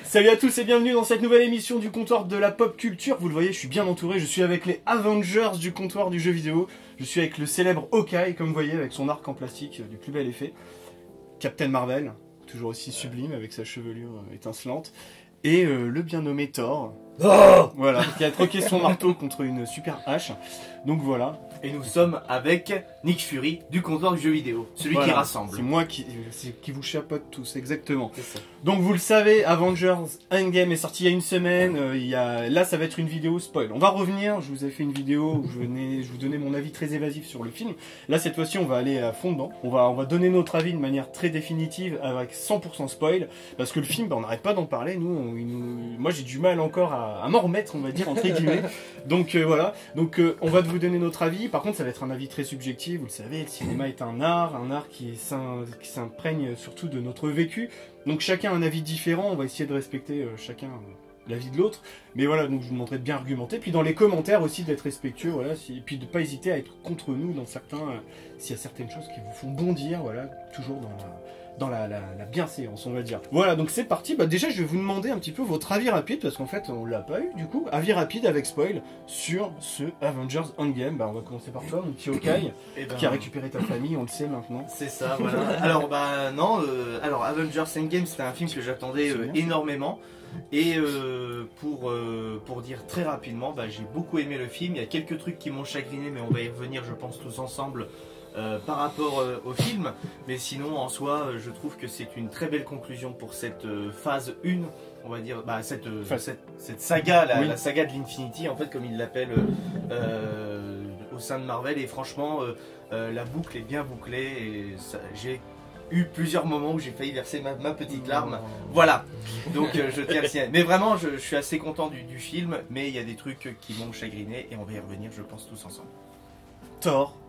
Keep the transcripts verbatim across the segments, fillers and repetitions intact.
Salut à tous et bienvenue dans cette nouvelle émission du comptoir de la pop culture. Vous le voyez, je suis bien entouré, je suis avec les Avengers du comptoir du jeu vidéo. Je suis avec le célèbre Hawkeye, comme vous voyez, avec son arc en plastique du plus bel effet. Captain Marvel, toujours aussi sublime avec sa chevelure étincelante. Et euh, le bien nommé Thor, Oh voilà, qui a troqué son marteau contre une super hache. Donc voilà. Et nous sommes avec Nick Fury du comptoir du jeu vidéo, celui Voilà, qui rassemble. C'est moi qui, c'est- qui vous chapeaute tous, exactement. C'est ça. Donc vous le savez, Avengers Endgame est sorti il y a une semaine. euh, il y a... Là, ça va être une vidéo spoil. On va revenir. Je vous ai fait une vidéo où je, venais... je vous donnais mon avis très évasif sur le film. Là, cette fois-ci, on va aller à fond dedans. On va, on va donner notre avis de manière très définitive avec cent pour cent spoil. Parce que le film, bah, on n'arrête pas d'en parler. Nous, on- il nous- moi, j'ai du mal encore à, à m'en remettre, on va dire, entre guillemets. Donc euh, voilà. Donc euh, on va vous donner notre avis. Par contre, ça va être un avis très subjectif. Vous le savez, le cinéma est un art, un art qui s'im- qui s'imprègne surtout de notre vécu. Donc chacun a un avis différent, on va essayer de respecter euh, chacun euh, l'avis de l'autre. Mais voilà, donc je vous demanderai de bien argumenter. Puis dans les commentaires aussi d'être respectueux, voilà, si- et puis de pas hésiter à être contre nous dans certains, euh, s'il y a certaines choses qui vous font bondir, voilà, toujours dans la, dans la, la, la bienséance, on va dire. Voilà, donc c'est parti. Bah déjà, je vais vous demander un petit peu votre avis rapide, parce qu'en fait, on l'a pas eu du coup. Avis rapide avec spoil sur ce Avengers Endgame. Bah on va commencer par toi, mon petit Hawkeye, Eh ben, qui a récupéré ta famille, on le sait maintenant. C'est ça, voilà. Alors, bah non, euh, alors Avengers Endgame, c'était un film que j'attendais euh, énormément. Et euh, pour, euh, pour dire très rapidement, bah, j'ai beaucoup aimé le film. Il y a quelques trucs qui m'ont chagriné, mais on va y revenir, je pense, tous ensemble. Euh, par rapport euh, au film, mais sinon en soi euh, je trouve que c'est une très belle conclusion pour cette euh, phase un, on va dire, bah, cette, euh, Phase. cette, cette saga, la, Oui. la saga de l'Infinity en fait comme ils l'appellent euh, euh, au sein de Marvel, et franchement euh, euh, la boucle est bien bouclée et ça- j'ai eu plusieurs moments où j'ai failli verser ma, ma petite larme, voilà, donc euh, je tiens à le signaler. Mais vraiment je, je suis assez content du, du film, mais il y a des trucs qui m'ont chagriné et on va y revenir je pense tous ensemble. Thor.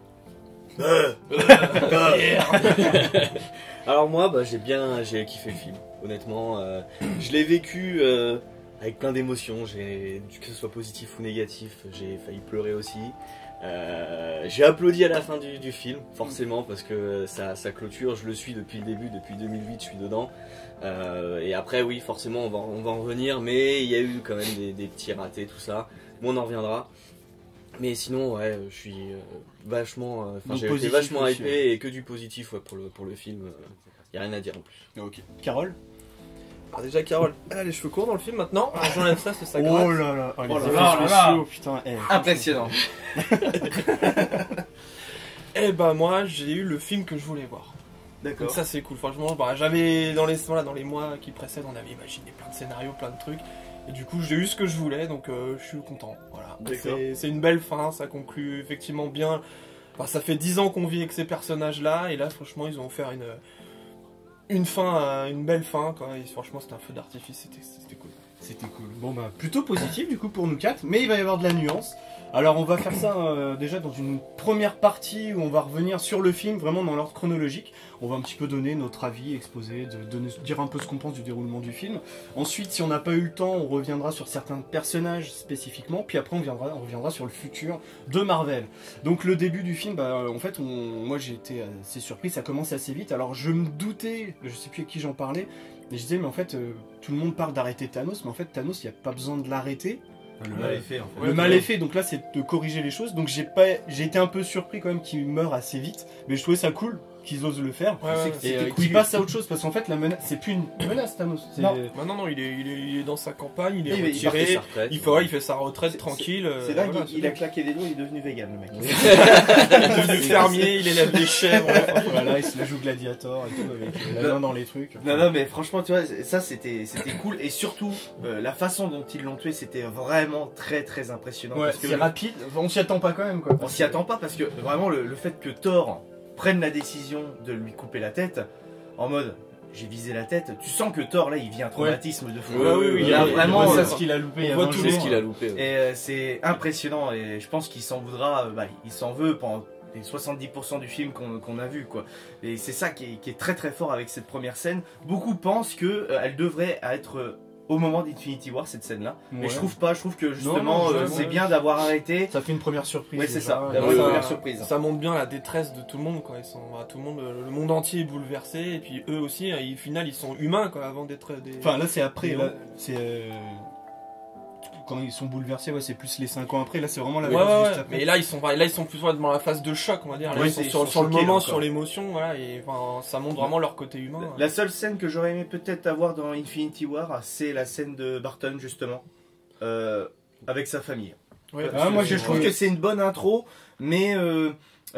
Alors moi, bah, j'ai bien, j'ai kiffé le film. Honnêtement, euh, je l'ai vécu euh, avec plein d'émotions. J'ai, que ce soit positif ou négatif, j'ai failli pleurer aussi. Euh, j'ai applaudi à la fin du, du film, forcément, parce que ça, ça clôture. Je le suis depuis le début, depuis deux mille huit, je suis dedans. Euh, et après, oui, forcément, on va, on va en revenir. Mais il y a eu quand même des, des petits ratés, tout ça. Bon, on en reviendra. Mais sinon, ouais, je suis euh, vachement, euh, enfin, Donc j'ai été positif vachement aussi, hypé ouais. et que du positif, ouais, pour le pour le film. Il y a rien à dire en plus. Ok. Carole. Alors déjà Carole, elle a les cheveux courts dans le film maintenant. Alors, j'enlève ça, c'est ça gratte. Oh là là, oh, les Oh là effets là là là. spéciaux, putain. eh, Impressionnant. Et bah moi j'ai eu le film que je voulais voir. D'accord. Donc ça c'est cool. Franchement, bah, j'avais dans les voilà, dans les mois qui précèdent, on avait imaginé plein de scénarios, plein de trucs. Et du coup j'ai eu ce que je voulais, donc euh, je suis content. Voilà. D'accord. C'est c'est une belle fin, ça conclut effectivement bien. Enfin, ça fait dix ans qu'on vit avec ces personnages-là, et là franchement ils ont offert une une fin, euh, une belle fin quoi. Et franchement c'était un feu d'artifice, c'était c'était cool. C'était cool. Bon bah plutôt positif du coup pour nous quatre, mais il va y avoir de la nuance. Alors on va faire ça euh, déjà dans une première partie où on va revenir sur le film vraiment dans l'ordre chronologique. On va un petit peu donner notre avis, exposer, de, donner, dire un peu ce qu'on pense du déroulement du film. Ensuite, si on n'a pas eu le temps, on reviendra sur certains personnages spécifiquement, puis après on, viendra, on reviendra sur le futur de Marvel. Donc le début du film, bah, en fait, on, moi j'ai été assez surpris, ça commence assez vite. Alors je me doutais, je sais plus à qui j'en parlais, mais je disais mais en fait euh, tout le monde parle d'arrêter Thanos, mais en fait Thanos il n'y a pas besoin de l'arrêter. Le mal est fait en fait. Le mal est fait, donc là c'est de corriger les choses. Donc j'ai pas, j'ai été un peu surpris quand même qu'il meure assez vite, mais je trouvais ça cool qu'ils osent le faire. Ouais, ouais, Et c'était euh, cool. qu'il passe à autre chose, parce qu'en fait la menace, c'est plus une menace Thanos. c'est- Non, bah non, non, il est, il, est, il est dans sa campagne, il est Oui, mais il Il partait retiré, sa retraite. il, fait, ouais, il fait sa retraite C'est- tranquille. euh, C'est dingue, voilà, il, il a claqué des doigts, il est devenu vegan le mec. il est devenu fermier, il élève des chèvres. Voilà, il se la joue gladiator et tout, avec euh, la main dans les trucs. Non, non, mais franchement, tu vois, ça c'était c'était cool. Et surtout, euh, la façon dont ils l'ont tué, c'était vraiment très très impressionnant. Ouais, parce que c'est rapide, on s'y attend pas quand même quoi. on s'y attend pas, parce que vraiment, le, le fait que Thor prenne la décision de lui couper la tête, en mode j'ai visé la tête, tu sens que Thor là il vit un traumatisme de fou. Ouais, oui, oui, il a oui, vraiment. Ouais, euh, c'est ce qu'il a loupé. il y a on voit vingt tous C'est jours. ce qu'il a loupé. ouais. Et euh, c'est impressionnant, et je pense qu'il s'en voudra, euh, bah, il s'en veut pendant les soixante-dix pour cent du film qu'on qu'on a vu quoi. Et c'est ça qui est, qui est très très fort avec cette première scène. Beaucoup pensent que euh, elle devrait être euh, au moment d'Infinity War cette scène là, mais Ouais. je trouve pas, je trouve que justement non, euh, je- c'est ouais. bien d'avoir arrêté. Ça fait une première surprise. Ouais, c'est déjà. ça, Ouais. d'avoir Ouais, une ouais. première surprise. Ça montre bien la détresse de tout le monde, quoi. Ils sont, bah, tout le monde, le monde entier est bouleversé, et puis eux aussi, hein, au final, ils sont humains, quoi, avant d'être des. Enfin là c'est après, des- là, C'est euh, quand ils sont bouleversés, ouais, c'est plus les cinq ans après. Là, c'est vraiment la Ouais, phase ouais, juste ouais. après. Mais là, ils sont, là, ils sont plus dans la phase de choc, on va dire. Là, Ouais, ils sont ils sur, sont sur le choqués, moment, là, sur encore. l'émotion, voilà, et enfin, ça montre vraiment leur côté humain. La, la seule scène que j'aurais aimé peut-être avoir dans Infinity War, c'est la scène de Barton justement, euh, avec sa famille. Ouais, Euh, parce Ah, que moi, je j'ai je trouve trouvé- que c'est une bonne intro, mais euh,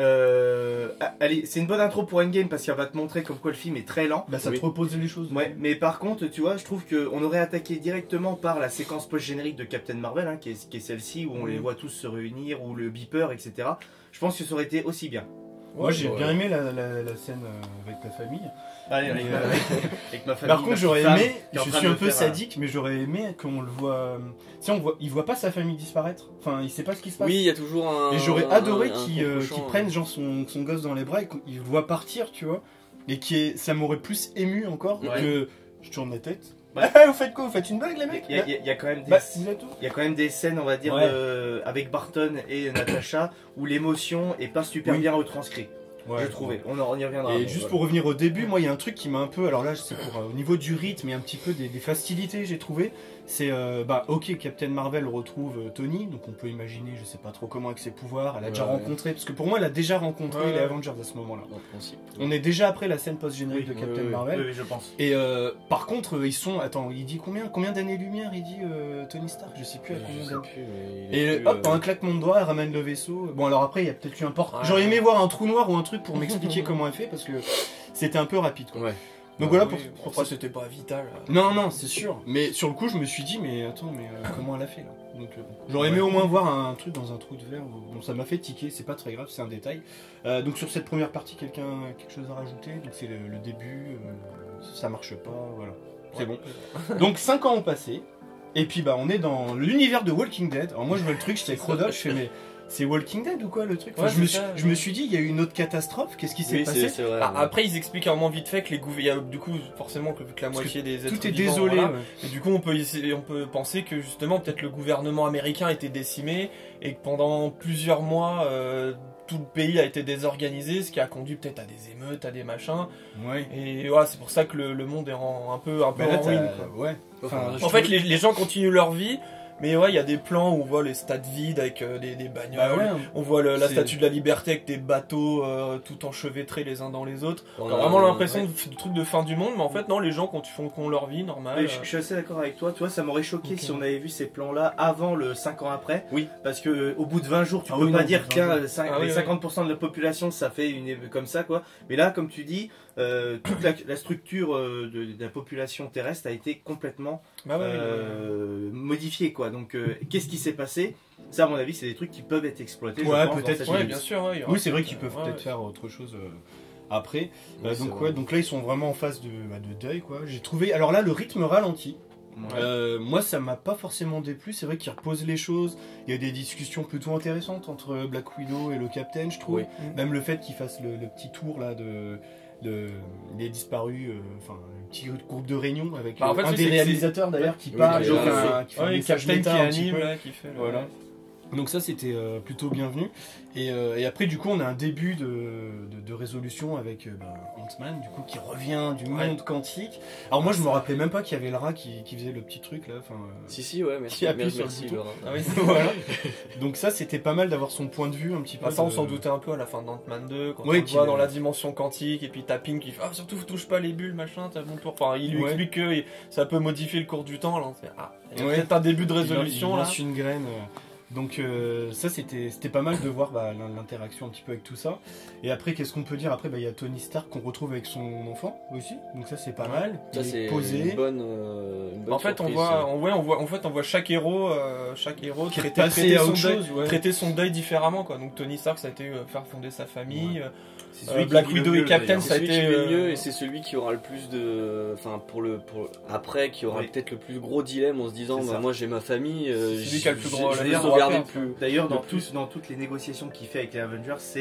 euh, ah, allez, c'est une bonne intro pour Endgame parce qu'elle va te montrer comme quoi le film est très lent. Bah, ça Oui. te repose les choses. Ouais, mais par contre, tu vois, je trouve qu'on aurait attaqué directement par la séquence post-générique de Captain Marvel, hein, qui est, qui est celle-ci où on les voit tous se réunir, ou le beeper, et cetera. Je pense que ça aurait été aussi bien. Moi, j'ai ouais. bien aimé la, la, la scène euh, avec la famille. Allez, avec, Mais, euh, avec- avec ma famille. Par ma contre, j'aurais petite aimé, femme qui est en je train suis de un peu faire, euh, sadique, mais j'aurais aimé qu'on le voit. euh, Tu sais, on voit, il voit pas sa famille disparaître. Enfin, il sait pas ce qui se passe. Oui, il y a toujours un. Et j'aurais un- adoré un qu'il euh, contre-champ, qu'il hein. prenne genre son, son gosse dans les bras et qu'il le voit partir, tu vois. Et qui est, ça m'aurait plus ému encore Ouais. que je tourne la tête. Ouais. Ah, vous faites quoi? Vous faites une blague, les mecs? Il y, a- il y a- il y a quand même des, Bah, c'est tout. il y a quand même des scènes, on va dire, Ouais. de- avec Barton et Natasha, où l'émotion est pas super Oui. bien retranscrite. Ouais, je trouvais. On, en- on y reviendra. Et bon, juste voilà. pour revenir au début, moi il y a un truc qui m'a un peu, alors là c'est pour euh, au niveau du rythme et un petit peu des, des facilités j'ai trouvé, c'est euh, bah ok Captain Marvel retrouve euh, Tony, donc on peut imaginer je sais pas trop comment avec ses pouvoirs, elle a Ouais, déjà ouais. rencontré, parce que pour moi elle a déjà rencontré Ouais, les ouais. Avengers à ce moment-là. Dans le principe. On est déjà après la scène post-générique Oui, de oui, Captain oui, oui. Marvel. Oui, oui, je pense. Et euh, par contre euh, ils sont, attends il dit combien, combien d'années-lumière il dit euh, Tony Stark, je sais plus à Je combien sais d'années. plus, mais il est Et plus, hop, euh, par un claquement de doigts, elle ramène le vaisseau. Bon, alors après, il y a peut-être eu un port. Ouais. J'aurais aimé voir un trou noir ou un truc pour m'expliquer comment elle fait parce que c'était un peu rapide. Quoi. Ouais. Donc Ouais, voilà oui, pour. Après, c'était pas vital. Non, non, c'est sûr. Mais sur le coup, je me suis dit, mais attends, mais euh, comment elle a fait là? Donc, euh, bon. J'aurais aimé au moins voir un, truc dans un trou de verre. Bon, ça m'a fait tiquer, c'est pas très grave, c'est un détail. Euh, donc sur cette première partie, quelqu'un a quelque chose à rajouter? Donc c'est le, le début, euh, ça marche pas, voilà. C'est bon. Donc cinq ans ont passé. Et puis bah on est dans l'univers de Walking Dead. Alors moi je vois le truc, j'étais avec Rodolphe, je fais mais c'est Walking Dead ou quoi le truc? Enfin, Ouais, je, me c'est suis, ça, je ouais. me suis dit il y a eu une autre catastrophe, qu'est-ce qui s'est Oui, passé? c'est c'est vrai. Ah, ouais. après, ils expliquent vraiment vite fait que les gouv- il y a du coup forcément que, que la Parce moitié des êtres Tout est vivants, désolé. voilà. ouais. Et du coup, on peut essayer- on peut penser que justement peut-être le gouvernement américain était décimé et que pendant plusieurs mois euh, tout le pays a été désorganisé, ce qui a conduit peut-être à des émeutes, à des machins. Ouais. Et voilà, c'est pour ça que le, le monde est en- un peu un peu Bah là, en ruine. t'as- quoi. ouais. Enfin, je En fait, trouve- les, les gens continuent leur vie. Mais ouais, il y a des plans où on voit les stades vides avec euh, des, des bagnoles. bah ouais, On voit le- la C'est- statue de la liberté avec des bateaux euh, tout enchevêtrés les uns dans les autres. On T'as a- vraiment l'impression ouais. de, de truc de fin du monde, mais en fait non, les gens quand ils font, font leur vie normale. Mais je, je suis assez d'accord avec toi. Tu vois, ça m'aurait choqué Ok. si on avait vu ces plans-là avant le cinq ans après. Oui. Parce que euh, au bout de vingt jours, tu Ah peux oui, pas non, dire au bout de qu'un vingt euh, cinq- Ah oui, les oui. cinquante pour cent de la population, ça fait une éve- comme ça, quoi. Mais là, comme tu dis, euh, toute la, la structure euh, de, de la population terrestre a été complètement Bah ouais, euh, modifiée, quoi. Donc, euh, qu'est-ce qui s'est passé? Ça, à mon avis, c'est des trucs qui peuvent être exploités. je Ouais, pense, dans peut-être cette qu'il- ouais, limite. bien sûr. Ouais, il y aura- Oui, c'est vrai qu'ils peuvent ouais, peut-être ouais. faire autre chose euh, après. Oui, Euh, c'est donc vrai. ouais, donc là ils sont vraiment en phase de, bah, de deuil quoi. J'ai trouvé, alors là le rythme ralentit. Ouais. Euh, moi ça m'a pas forcément déplu. C'est vrai qu'ils reposent les choses. Il y a des discussions plutôt intéressantes entre Black Widow et le Captain, je trouve. Oui. Même le fait qu'ils fassent le, le petit tour là de, de les disparus, euh, enfin un petit groupe de réunion avec Bah, en euh, fait, un c'est- des c'est- réalisateurs d'ailleurs qui Oui, parle, qui qui est fait là, un- qui fait un Ouais, le message Captain méta qui un petit anime, peu. là, qui fait le- Voilà. Donc ça c'était euh, plutôt bienvenu. Et, euh, et après du coup on a un début de, de, de résolution avec euh, bah, Ant-Man du coup qui revient du Ouais. monde quantique. Alors moi je me rappelais même pas qu'il y avait le rat qui, qui faisait le petit truc là. Enfin, euh, Si, si, ouais, merci. Qui appuie merci, sur le merci, bouton. Laura. Ah oui, voilà. Donc ça c'était pas mal d'avoir son point de vue un petit peu. Bah, ça, on de- s'en doutait un peu à la fin d'Ant-Man deux, quand Oui, on le qui- voit dans la dimension quantique, et puis t'as Pym qui fait ah, surtout touche pas les bulles, machin, t'as bon tour. Enfin, il lui Ouais. explique que ça peut modifier le cours du temps. Là, on se fait, ah, il y a Ouais. peut-être un début de Il résolution il là. lance une graine. euh, Donc euh, ça c'était c'était pas mal de voir bah, l'in- l'interaction un petit peu avec tout ça. Et après qu'est-ce qu'on peut dire après bah, il y a Tony Stark qu'on retrouve avec son enfant aussi. Donc ça c'est pas mal. Ça, Il est c'est posé. une bonne, euh, une bonne En fait, on surprise, voit, ça. on, ouais, on voit, en fait, on voit chaque héros, euh, chaque héros Qui est traiter, passé traiter à son autre deuil, chose, ouais. traiter son deuil différemment, quoi. Donc Tony Stark, ça a été euh, faire fonder sa famille. euh, C'est Euh, celui qui Black vit le Widow et mieux, Captain, d'ailleurs. ça a C'est celui été, qui vit le euh, mieux et c'est celui qui aura le plus de. Enfin, pour le. Pour... Après, qui aura Oui. peut-être le plus gros dilemme en se disant C'est bah, ça. moi j'ai ma famille, euh, C'est celui qui a le plus j'ai- gros- je vais d'ailleurs, sauvegarder on le va plus. D'ailleurs, dans, Le plus. tous- dans toutes les négociations qu'il fait avec les Avengers, c'est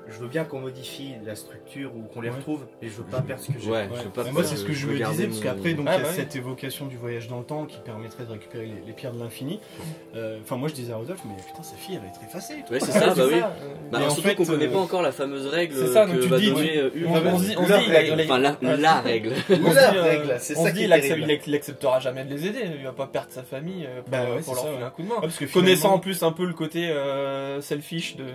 je veux bien qu'on modifie la structure ou qu'on les Ouais. retrouve, mais je veux pas perdre ce que j'ai. Ouais, Ouais. je veux pas Mais moi, que- c'est ce que je veux me garder disais, parce mon- qu'après, donc, Ah, il y a bah oui. cette évocation du voyage dans le temps qui permettrait de récupérer les, les pierres de l'infini. Euh, Enfin, moi, je disais à Rodolphe, mais putain, sa fille, elle va être effacée. et tout. Ouais, c'est ça, bah oui. ça. Bah, Et en surtout fait, qu'on connaît euh, pas encore la fameuse règle c'est ça, donc que tu va dis, donner euh, On, une. on se dit, on se La dit, il a- règle. il a- Enfin, la, Ouais. la règle. On se La dit, euh, règle, c'est on ça se qui dit, est il, accepte- terrible. il ac- il acceptera jamais de les aider, il va pas perdre sa famille euh, pour, Bah ouais, pour c'est leur ça, filer ouais. un coup de main. Ouais, parce que Connaissant finalement- en plus un peu le côté euh, selfish de,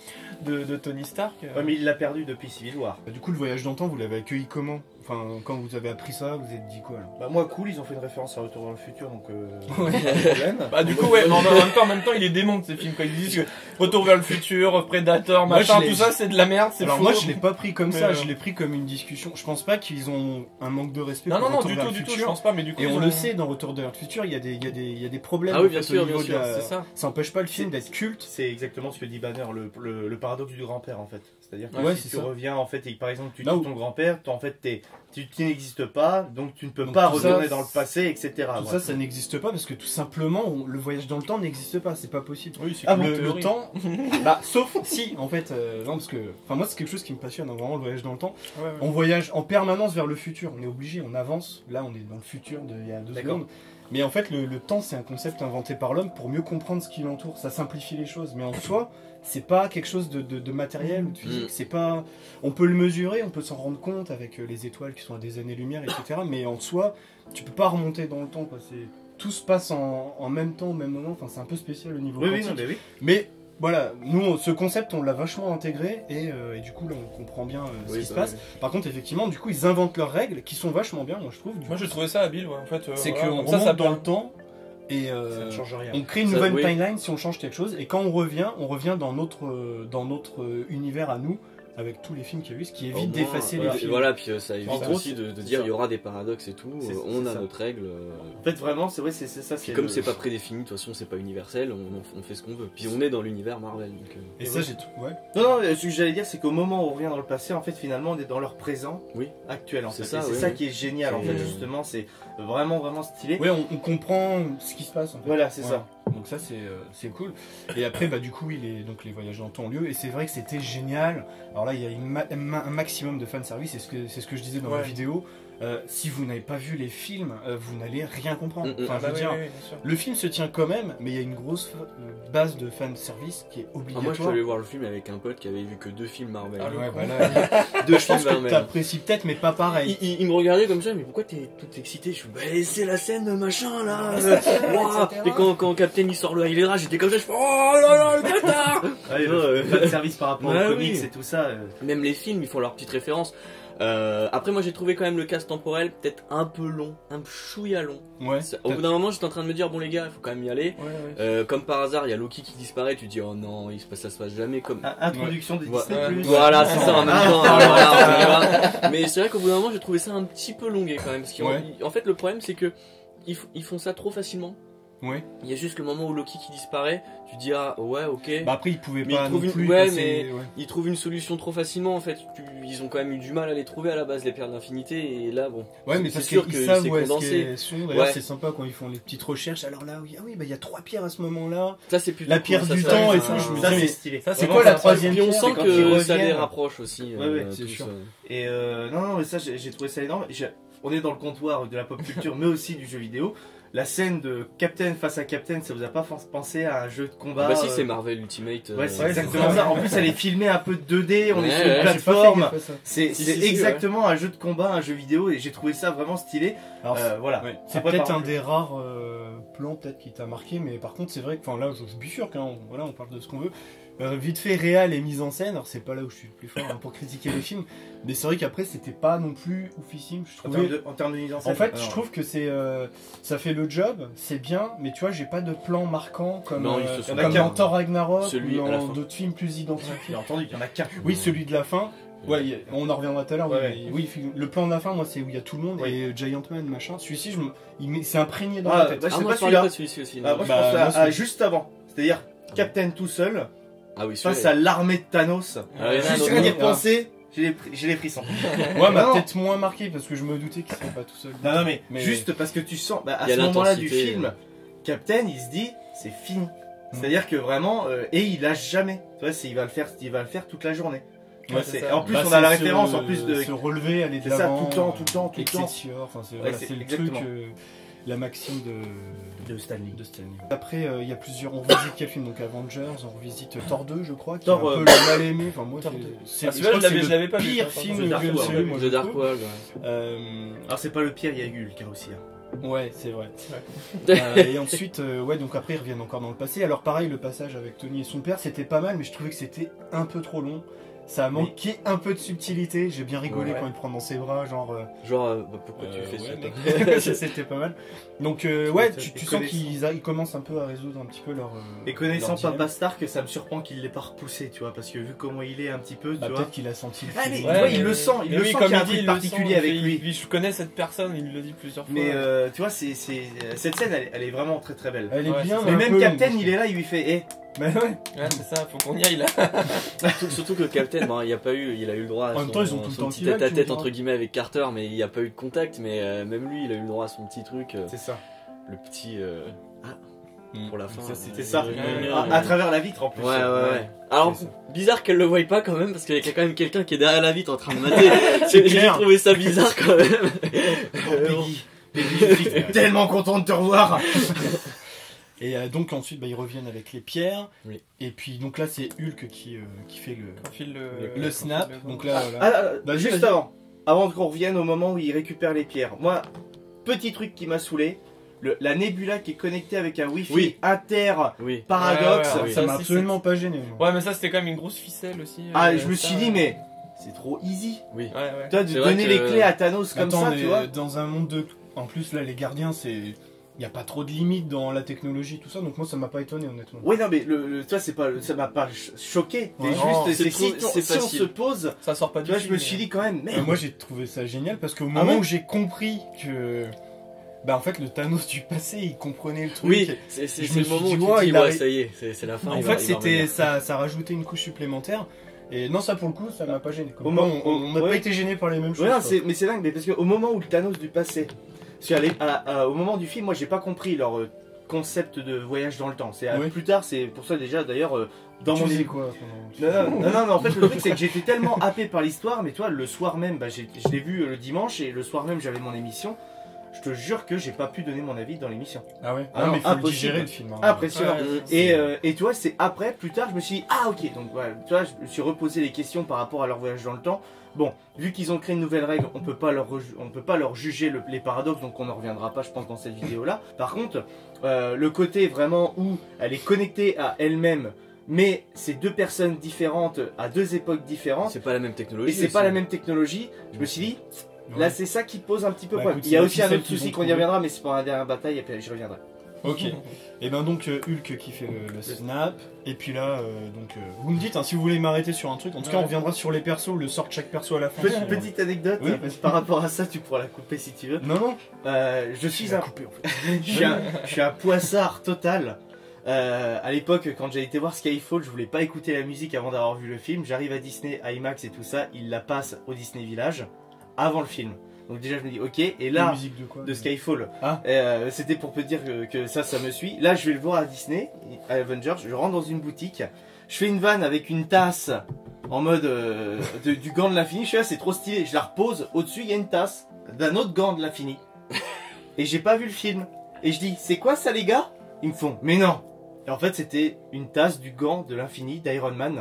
de, de Tony Stark. euh, Ouais, mais il l'a perdu depuis Civil War. Bah, du coup, le voyage dans le temps, vous l'avez accueilli comment? Enfin, quand vous avez appris ça, vous vous êtes dit quoi là? Bah, moi, cool, ils ont fait une référence à Retour vers le futur, donc euh, Ouais. pas de problème. Bah du coup ouais, mais en même temps, en même temps il les démonte ces films quand ils disent que Retour vers le futur, Predator, Moi, machin, je l'ai- tout ça c'est de la merde, c'est Alors faux. moi, je l'ai pas pris comme Mais, ça, euh, je l'ai pris comme une discussion. Je pense pas qu'ils ont un manque de respect Non pour non non, Retour du vers tout le du tout, je futur. pense pas, mais du coup Et ils on ont- le sait, dans Retour vers le futur, il y a des, il y a des, il y a des problèmes. Ah oui, en bien fait, sûr, au bien niveau sûr, de la- c'est ça. Ça empêche pas le film d'être culte. C'est exactement ce que dit Banner, le, le, le paradoxe du grand-père en fait. C'est-à-dire que Ouais, si c'est tu ça. reviens en fait et que par exemple tu Là tues où- ton grand-père, toi, en fait t'es- tu, tu n'existes pas, donc tu ne peux Donc pas tout ça, retourner dans le c'est- passé, et cetera. Tout Ouais. ça, ça n'existe pas parce que tout simplement, on- le voyage dans le temps n'existe pas, c'est pas possible. Oui, c'est Ah comme bon, une le, le théorie. temps, bah, sauf si, en fait, euh, non, parce que, enfin, moi, c'est quelque chose qui me passionne, hein, vraiment, le voyage dans le temps. Ouais, ouais. On voyage en permanence vers le futur, on est obligé, on avance. Là, on est dans le futur de, il y a deux D'accord. secondes. Mais en fait, le, le temps, c'est un concept inventé par l'homme pour mieux comprendre ce qui l'entoure. Ça simplifie les choses. Mais en soi, c'est pas quelque chose de, de- de matériel ou de physique. Mm. C'est pas. On peut le mesurer, on peut s'en rendre compte avec euh, les étoiles qui sont à des années-lumière, et cetera. Mais en soi, tu peux pas remonter dans le temps. Quoi. C'est... Tout se passe en, en même temps, au même moment. Enfin, c'est un peu spécial au niveau Oui, oui, quantique. non, mais oui. Mais voilà, nous, on- ce concept, on l'a vachement intégré et, euh, et du coup, là, on comprend bien euh, ce Oui, qui se bah passe. Par contre, effectivement, du coup, ils inventent leurs règles qui sont vachement bien, moi, je trouve. Du Moi coup, j'ai trouvé ça habile, ouais, en fait. euh, c'est voilà, qu'on comme ça, remonte ça dans le temps et Ça euh, ne change rien. on crée une Ça, nouvelle oui. timeline si on change quelque chose. Et quand on revient, on revient dans notre, euh, dans notre euh, univers à nous, avec tous les films qu'il y a eu, ce qui Au évite moins, d'effacer voilà, les films. Voilà, puis euh, ça évite En gros, aussi de, de c'est dire ça. il y aura des paradoxes et tout. C'est- euh, on c'est a ça. notre règle. euh, En fait, vraiment, c'est vrai, c'est c'est ça. Puis c'est comme le- c'est pas prédéfini, de toute façon c'est pas universel, on, on fait ce qu'on veut. Puis on est dans l'univers Marvel. Donc, euh, Et Et ça, oui. j'ai tout. Ouais. Non, non, ce que j'allais dire, c'est qu'au moment où on revient dans le passé, en fait, finalement, on est dans leur présent Oui. actuel. En C'est fait. ça, Et c'est oui, ça oui. qui est génial, en Et- fait, justement. C'est vraiment, vraiment stylé. Ouais, on, on comprend ce qui se passe. En fait. Voilà, c'est Voilà. ça. Donc ça c'est euh, c'est cool. Et après bah du coup il est donc les voyages dans le temps ont lieu et c'est vrai que c'était génial. Alors là il y a une ma- ma- un maximum de fan service, c'est ce que c'est ce que je disais dans Ouais. la vidéo. Euh, si vous n'avez pas vu les films, euh, vous n'allez rien comprendre. Mm, mm. Enfin Ah je bah veux oui, dire, oui, oui, bien sûr. le film se tient quand même, mais il y a une grosse euh, base de fan service qui est ah, moi je suis obligatoire. allé voir le film avec un pote qui avait vu que deux films Marvel. Ah, le Ouais, con. bah là, deux je films pense que Marvel. t'apprécies peut-être, mais pas pareil. Il, il- il me regardait comme ça, mais pourquoi t'es tout excité? Je suis bah c'est la scène machin là. euh, ouah. Et quand, quand Captain il sort le Hydra, j'étais comme ça, je fais oh là là le bâtard. Ouais, le Ouais, fan de service par rapport Bah aux comics oui. et tout ça. euh, Même les films, ils font leurs petites références. Euh, après, moi j'ai trouvé quand même le cast temporel peut-être un peu long, un chouïa long. Ouais. Ça- Au bout d'un moment, j'étais en train de me dire, bon les gars, il faut quand même y aller. Ouais, ouais. Euh, comme par hasard, il y a Loki qui disparaît, tu te dis, oh non, il se passe, ça se passe jamais comme. in- Introduction de Voilà. Disney+. Ouais. Plus. Voilà, c'est ça en même Ah. temps. hein, voilà, on y va. Mais c'est vrai qu'au bout d'un moment, j'ai trouvé ça un petit peu longué quand même. Parce qu'en Ouais. en fait, le problème, c'est que ils, f- ils font ça trop facilement. Ouais. Il y a juste le moment où Loki qui disparaît, tu te dis, ah ouais, ok. Bah après ils pouvaient Mais pas ils trouvent non une- plus ouais, passer- mais- ouais. Ils trouvent une solution trop facilement en fait. Tu- Ils ont quand même eu du mal à les trouver à la base, les perles d'infinité. Et là, bon. Ouais, mais c'est parce sûr qu'ils que savent c'est où est-ce condensé. qu'elles sont. D'ailleurs, Ouais. c'est sympa quand ils font les petites recherches. Alors là, oui, ah oui, bah il y a trois pierres à ce moment-là. Ça, c'est plutôt La cool, pierre ça, du ça, temps ça, et ça, tout, je me Ça, dis, c'est mais stylé. c'est Vraiment, quoi la ça- troisième Puis on pierre, sent c'est quand que ils ça les reviennent. rapproche aussi. Ouais, euh, ouais, c'est tous, sûr. euh. Et euh, non, non, mais ça, j'ai j'ai trouvé ça énorme. J'ai- On est dans le comptoir de la pop culture, mais aussi du jeu vidéo. La scène de Captain face à Captain, ça vous a pas fen- pensé à un jeu de combat Bah si, euh, c'est Marvel Ultimate. Ouais, c'est euh, exactement ça. En plus, elle est filmée un peu deux D, on Ouais, est sur ouais, une Ah, j'ai pas fait plateforme. gaffe à ça. C'est Si, c'est si, si, exactement un jeu de combat, un jeu vidéo, et j'ai trouvé ça vraiment stylé. Alors, Euh, voilà. ouais, c'est Après, peut-être par un contre, des rares euh, plans peut-être qui t'a marqué, mais par contre c'est vrai que, enfin là je suis bifurque, hein, on, voilà, on parle de ce qu'on veut. Euh, vite fait, réal et mise en scène, alors c'est pas là où je suis le plus fort hein, pour critiquer le film, mais c'est vrai qu'après c'était pas non plus oufissime, je En trouvais. termes de, en termes de mise en scène. En fait, alors, je trouve que c'est, euh, ça fait le job, c'est bien, mais tu vois, j'ai pas de plan marquant comme, Non, ils euh, se sont pas comme qu'un. dans Thor Ragnarok Celui ou à la dans fin. d'autres films plus identifiés. Bien entendu, il y en a qu'un. Oui, celui de la fin. Ouais, y a- on en reviendra tout à l'heure. Ouais, oui, mais oui, le plan de la fin, moi, c'est où il y a tout le monde Ouais. et Giant Man, machin. Celui-ci, je me, il m'est- c'est imprégné dans Ah, ma tête. bah, Ah, c'est moi pas je parlais celui-là. pas de celui-ci aussi. Ah, non. moi, je Bah, pense à, moi, à celui- juste avant. C'est-à-dire Captain tout seul Ah oui, face celui-là. à l'armée de Thanos. Ah ouais, Juste non, rien non, d'y non. repenser, j'ai les, pri- j'ai les frissons. Moi, m'a Non. peut-être moins marqué parce que je me doutais qu'il serait pas tout seul. Non, non, mais, Mais- juste parce que tu sens, bah, à Il y a ce moment-là du l'intensité, film, euh. Captain, il se dit, c'est fini. C'est-à-dire que vraiment, euh, et il lâche jamais. Tu vois, c'est- il va le faire, il va le faire toute la journée. Ouais, c'est c'est- ça. en plus, Bah, on a la c'est référence se- en plus de. se relever, aller de C'est ça, l'avant. tout le temps, tout le temps, tout le temps. Excelsior, enfin, c'est Ouais, voilà, c'est c'est le exactement. truc, euh, la maxime de, De Stanley. de Stanley. Après, euh, il y a plusieurs. On revisite quel film? Donc Avengers, on revisite Thor deux, je crois, qui Thor, est un euh, peu le mal aimé. Enfin, moi, Thor c'est- deux. c'est Ah, je celui-là, crois je que l'avais- c'est je l'avais pas le vu, pire par contre. film The du Dark M C U, World, moi, The je Dark trouve. World. ouais. Euh, Alors, c'est pas le pire, il y a Hulk hein, aussi. hein. Ouais, c'est vrai. Euh, et ensuite, euh, ouais, donc après ils reviennent encore dans le passé. Alors pareil, le passage avec Tony et son père, c'était pas mal, mais je trouvais que c'était un peu trop long. Ça a manqué un peu de subtilité. J'ai bien rigolé Ouais. quand il prend dans ses bras, genre. euh, Genre, euh, bah, pourquoi tu euh, fais ouais, ça toi mec. Ça, c'était pas mal. Donc euh, ouais, Ça, tu, t'es tu sens connaissant. qu'ils a- ils commencent un peu à résoudre un petit peu leur. euh, Et connaissant leur dilemme. Papa Stark, ça me surprend qu'il l'ait pas repoussé, tu vois, parce que vu comment il est un petit peu, tu Bah, vois. peut-être qu'il a senti le Ah, mais- feeling. tu vois, il le sent, il mais le oui, sent comme qu'il y a un il dit, truc il le particulier sent, avec il- lui. il- Je connais cette personne, il le dit plusieurs fois. Mais euh, tu vois, c'est, c'est, cette scène, elle, elle est vraiment très très belle. Elle est Ouais, bien. Mais un même peu Captain, longue, il est là, il lui fait, eh, Bah ouais. Ouais, c'est ça, faut qu'on y aille là. surtout, surtout que Captain, bon, il a pas eu, il a eu le droit à En son, même temps, ils ont tout le son temps petit qu'il a, tête à tu tête me entre guillemets avec Carter, mais il n'y a pas eu de contact. Mais euh, même lui, il a eu le droit à son petit truc, euh, c'est ça. le petit euh, ah, pour la fin. Ça, euh, c'était C'est ça. Ouais, euh, À, à travers la vitre en plus. Ouais, ouais, ouais. Alors, C'est ça. bizarre qu'elle le voie pas quand même, parce qu'il y a quand même quelqu'un qui est derrière la vitre en train de mater. J'ai j'ai clair. trouvé ça bizarre quand même. Oh, Peggy, Peggy, je suis tellement content de te revoir. Et euh, donc ensuite, bah, ils reviennent avec les pierres. Oui. Et puis donc là, c'est Hulk qui euh, qui fait le Quand file le, le snap. Donc là, voilà. Ah, ah, Vas-y, juste vas-y. avant, avant qu'on revienne au moment où il récupère les pierres. Moi, petit truc qui m'a saoulé, le- la Nebula qui est connectée avec un Wi-Fi Oui. inter Oui. paradoxe. Ouais, ouais, ouais. ça ça m'a aussi, absolument pas gêné. moi. Ouais, mais ça c'était quand même une grosse ficelle aussi. Ah, euh, je me ça, suis dit, euh, mais c'est trop easy. Oui. Ouais, ouais. Toi, de C'est vrai donner que- les clés à Thanos comme Attends, ça, mais tu vois. dans un monde de. En plus, là, les gardiens, c'est. Il n'y a pas trop de limites dans la technologie, tout ça, donc moi ça m'a pas étonné honnêtement. Oui, non, mais le, le- toi, c'est pas, ça m'a pas ch- choqué. Ouais. Mais Non, juste, c'est c'est trop- si, on- c'est si on facile. se pose, Ça sort pas tu du vois, je film, me mais- suis dit quand même, Euh, merde. moi j'ai trouvé ça génial parce qu'au Ah moment ouais où j'ai compris que. Bah en fait, le Thanos du passé, il comprenait le truc. Oui, c'est c'est- Je c'est me le suis moment dit, où tu ouais, te dis, il ouais, arrive- ça y est, c'est c'est la fin. En il va- fait, il va c'était revenir. ça, ça rajoutait une couche supplémentaire. Et non, ça pour le coup, ça m'a pas gêné. Comme Au quoi, moment- on on n'a ouais. pas été gêné par les mêmes choses. Ouais, non, quoi. c'est- mais c'est dingue, mais parce qu'au moment où le Thanos du passé, parce qu'à l'é- à- à- au moment du film, moi j'ai pas compris leur euh, concept de voyage dans le temps. C'est euh, Oui. plus tard, c'est pour ça déjà d'ailleurs euh, dans Tu mon faisais é- quoi pendant- Non, non, non, non, mais en fait le truc c'est que j'étais tellement happé par l'histoire, mais toi le soir même, bah, j'ai- je l'ai vu euh, le dimanche et le soir même j'avais mon émission. Je te jure que j'ai pas pu donner mon avis dans l'émission. Ah ouais Ah Ah, non, mais il faut le impossible. digérer le film. hein. Impressionnant. Ouais, ouais, Et, euh, et tu vois, c'est après, plus tard, je me suis dit, ah ok, donc voilà, tu vois, je me suis reposé les questions par rapport à leur voyage dans le temps. Bon, vu qu'ils ont créé une nouvelle règle, on peut pas leur, reju- on peut pas leur juger le- les paradoxes, donc on ne reviendra pas, je pense, dans cette vidéo-là. Par contre, euh, le côté vraiment où elle est connectée à elle-même, mais c'est deux personnes différentes à deux époques différentes, C'est pas la même technologie. et c'est aussi. pas la même technologie, je me suis dit, Ouais. là c'est ça qui pose un petit peu Bah, problème. écoute, Il y a c'est aussi la un autre ficelle souci qu'ils qu'on vont y reviendra, mais c'est pour la dernière bataille, et puis j'y reviendrai. Ok. Et ben donc euh, Hulk qui fait le, le snap. Et puis là, euh, donc euh, vous me dites hein, si vous voulez m'arrêter sur un truc. En tout cas, Ouais. on reviendra sur les persos, le sort de chaque perso à la fin. Petite, Euh, petite anecdote, Oui. parce que par rapport à ça, tu pourras la couper si tu veux. Non non. Euh, je suis un, coupé en fait. je suis un, je suis un poissard total. Euh, à l'époque, quand j'ai été voir Skyfall, je voulais pas écouter la musique avant d'avoir vu le film. J'arrive à Disney, IMAX et tout ça, ils la passent au Disney Village avant le film. Donc déjà, je me dis ok. Et La là, musique de quoi de Skyfall, Ah. euh, c'était pour te dire que, que ça, ça me suit. Là, je vais le voir à Disney, à Avengers. Je rentre dans une boutique, je fais une vanne avec une tasse en mode euh, de- du gant de l'infini. Je suis là, c'est trop stylé. Je la repose. Au-dessus, il y a une tasse d'un autre gant de l'infini. Et j'ai pas vu le film. Et je dis, c'est quoi ça, les gars? Ils me font, mais non. Et en fait, c'était une tasse du gant de l'infini d'Iron Man.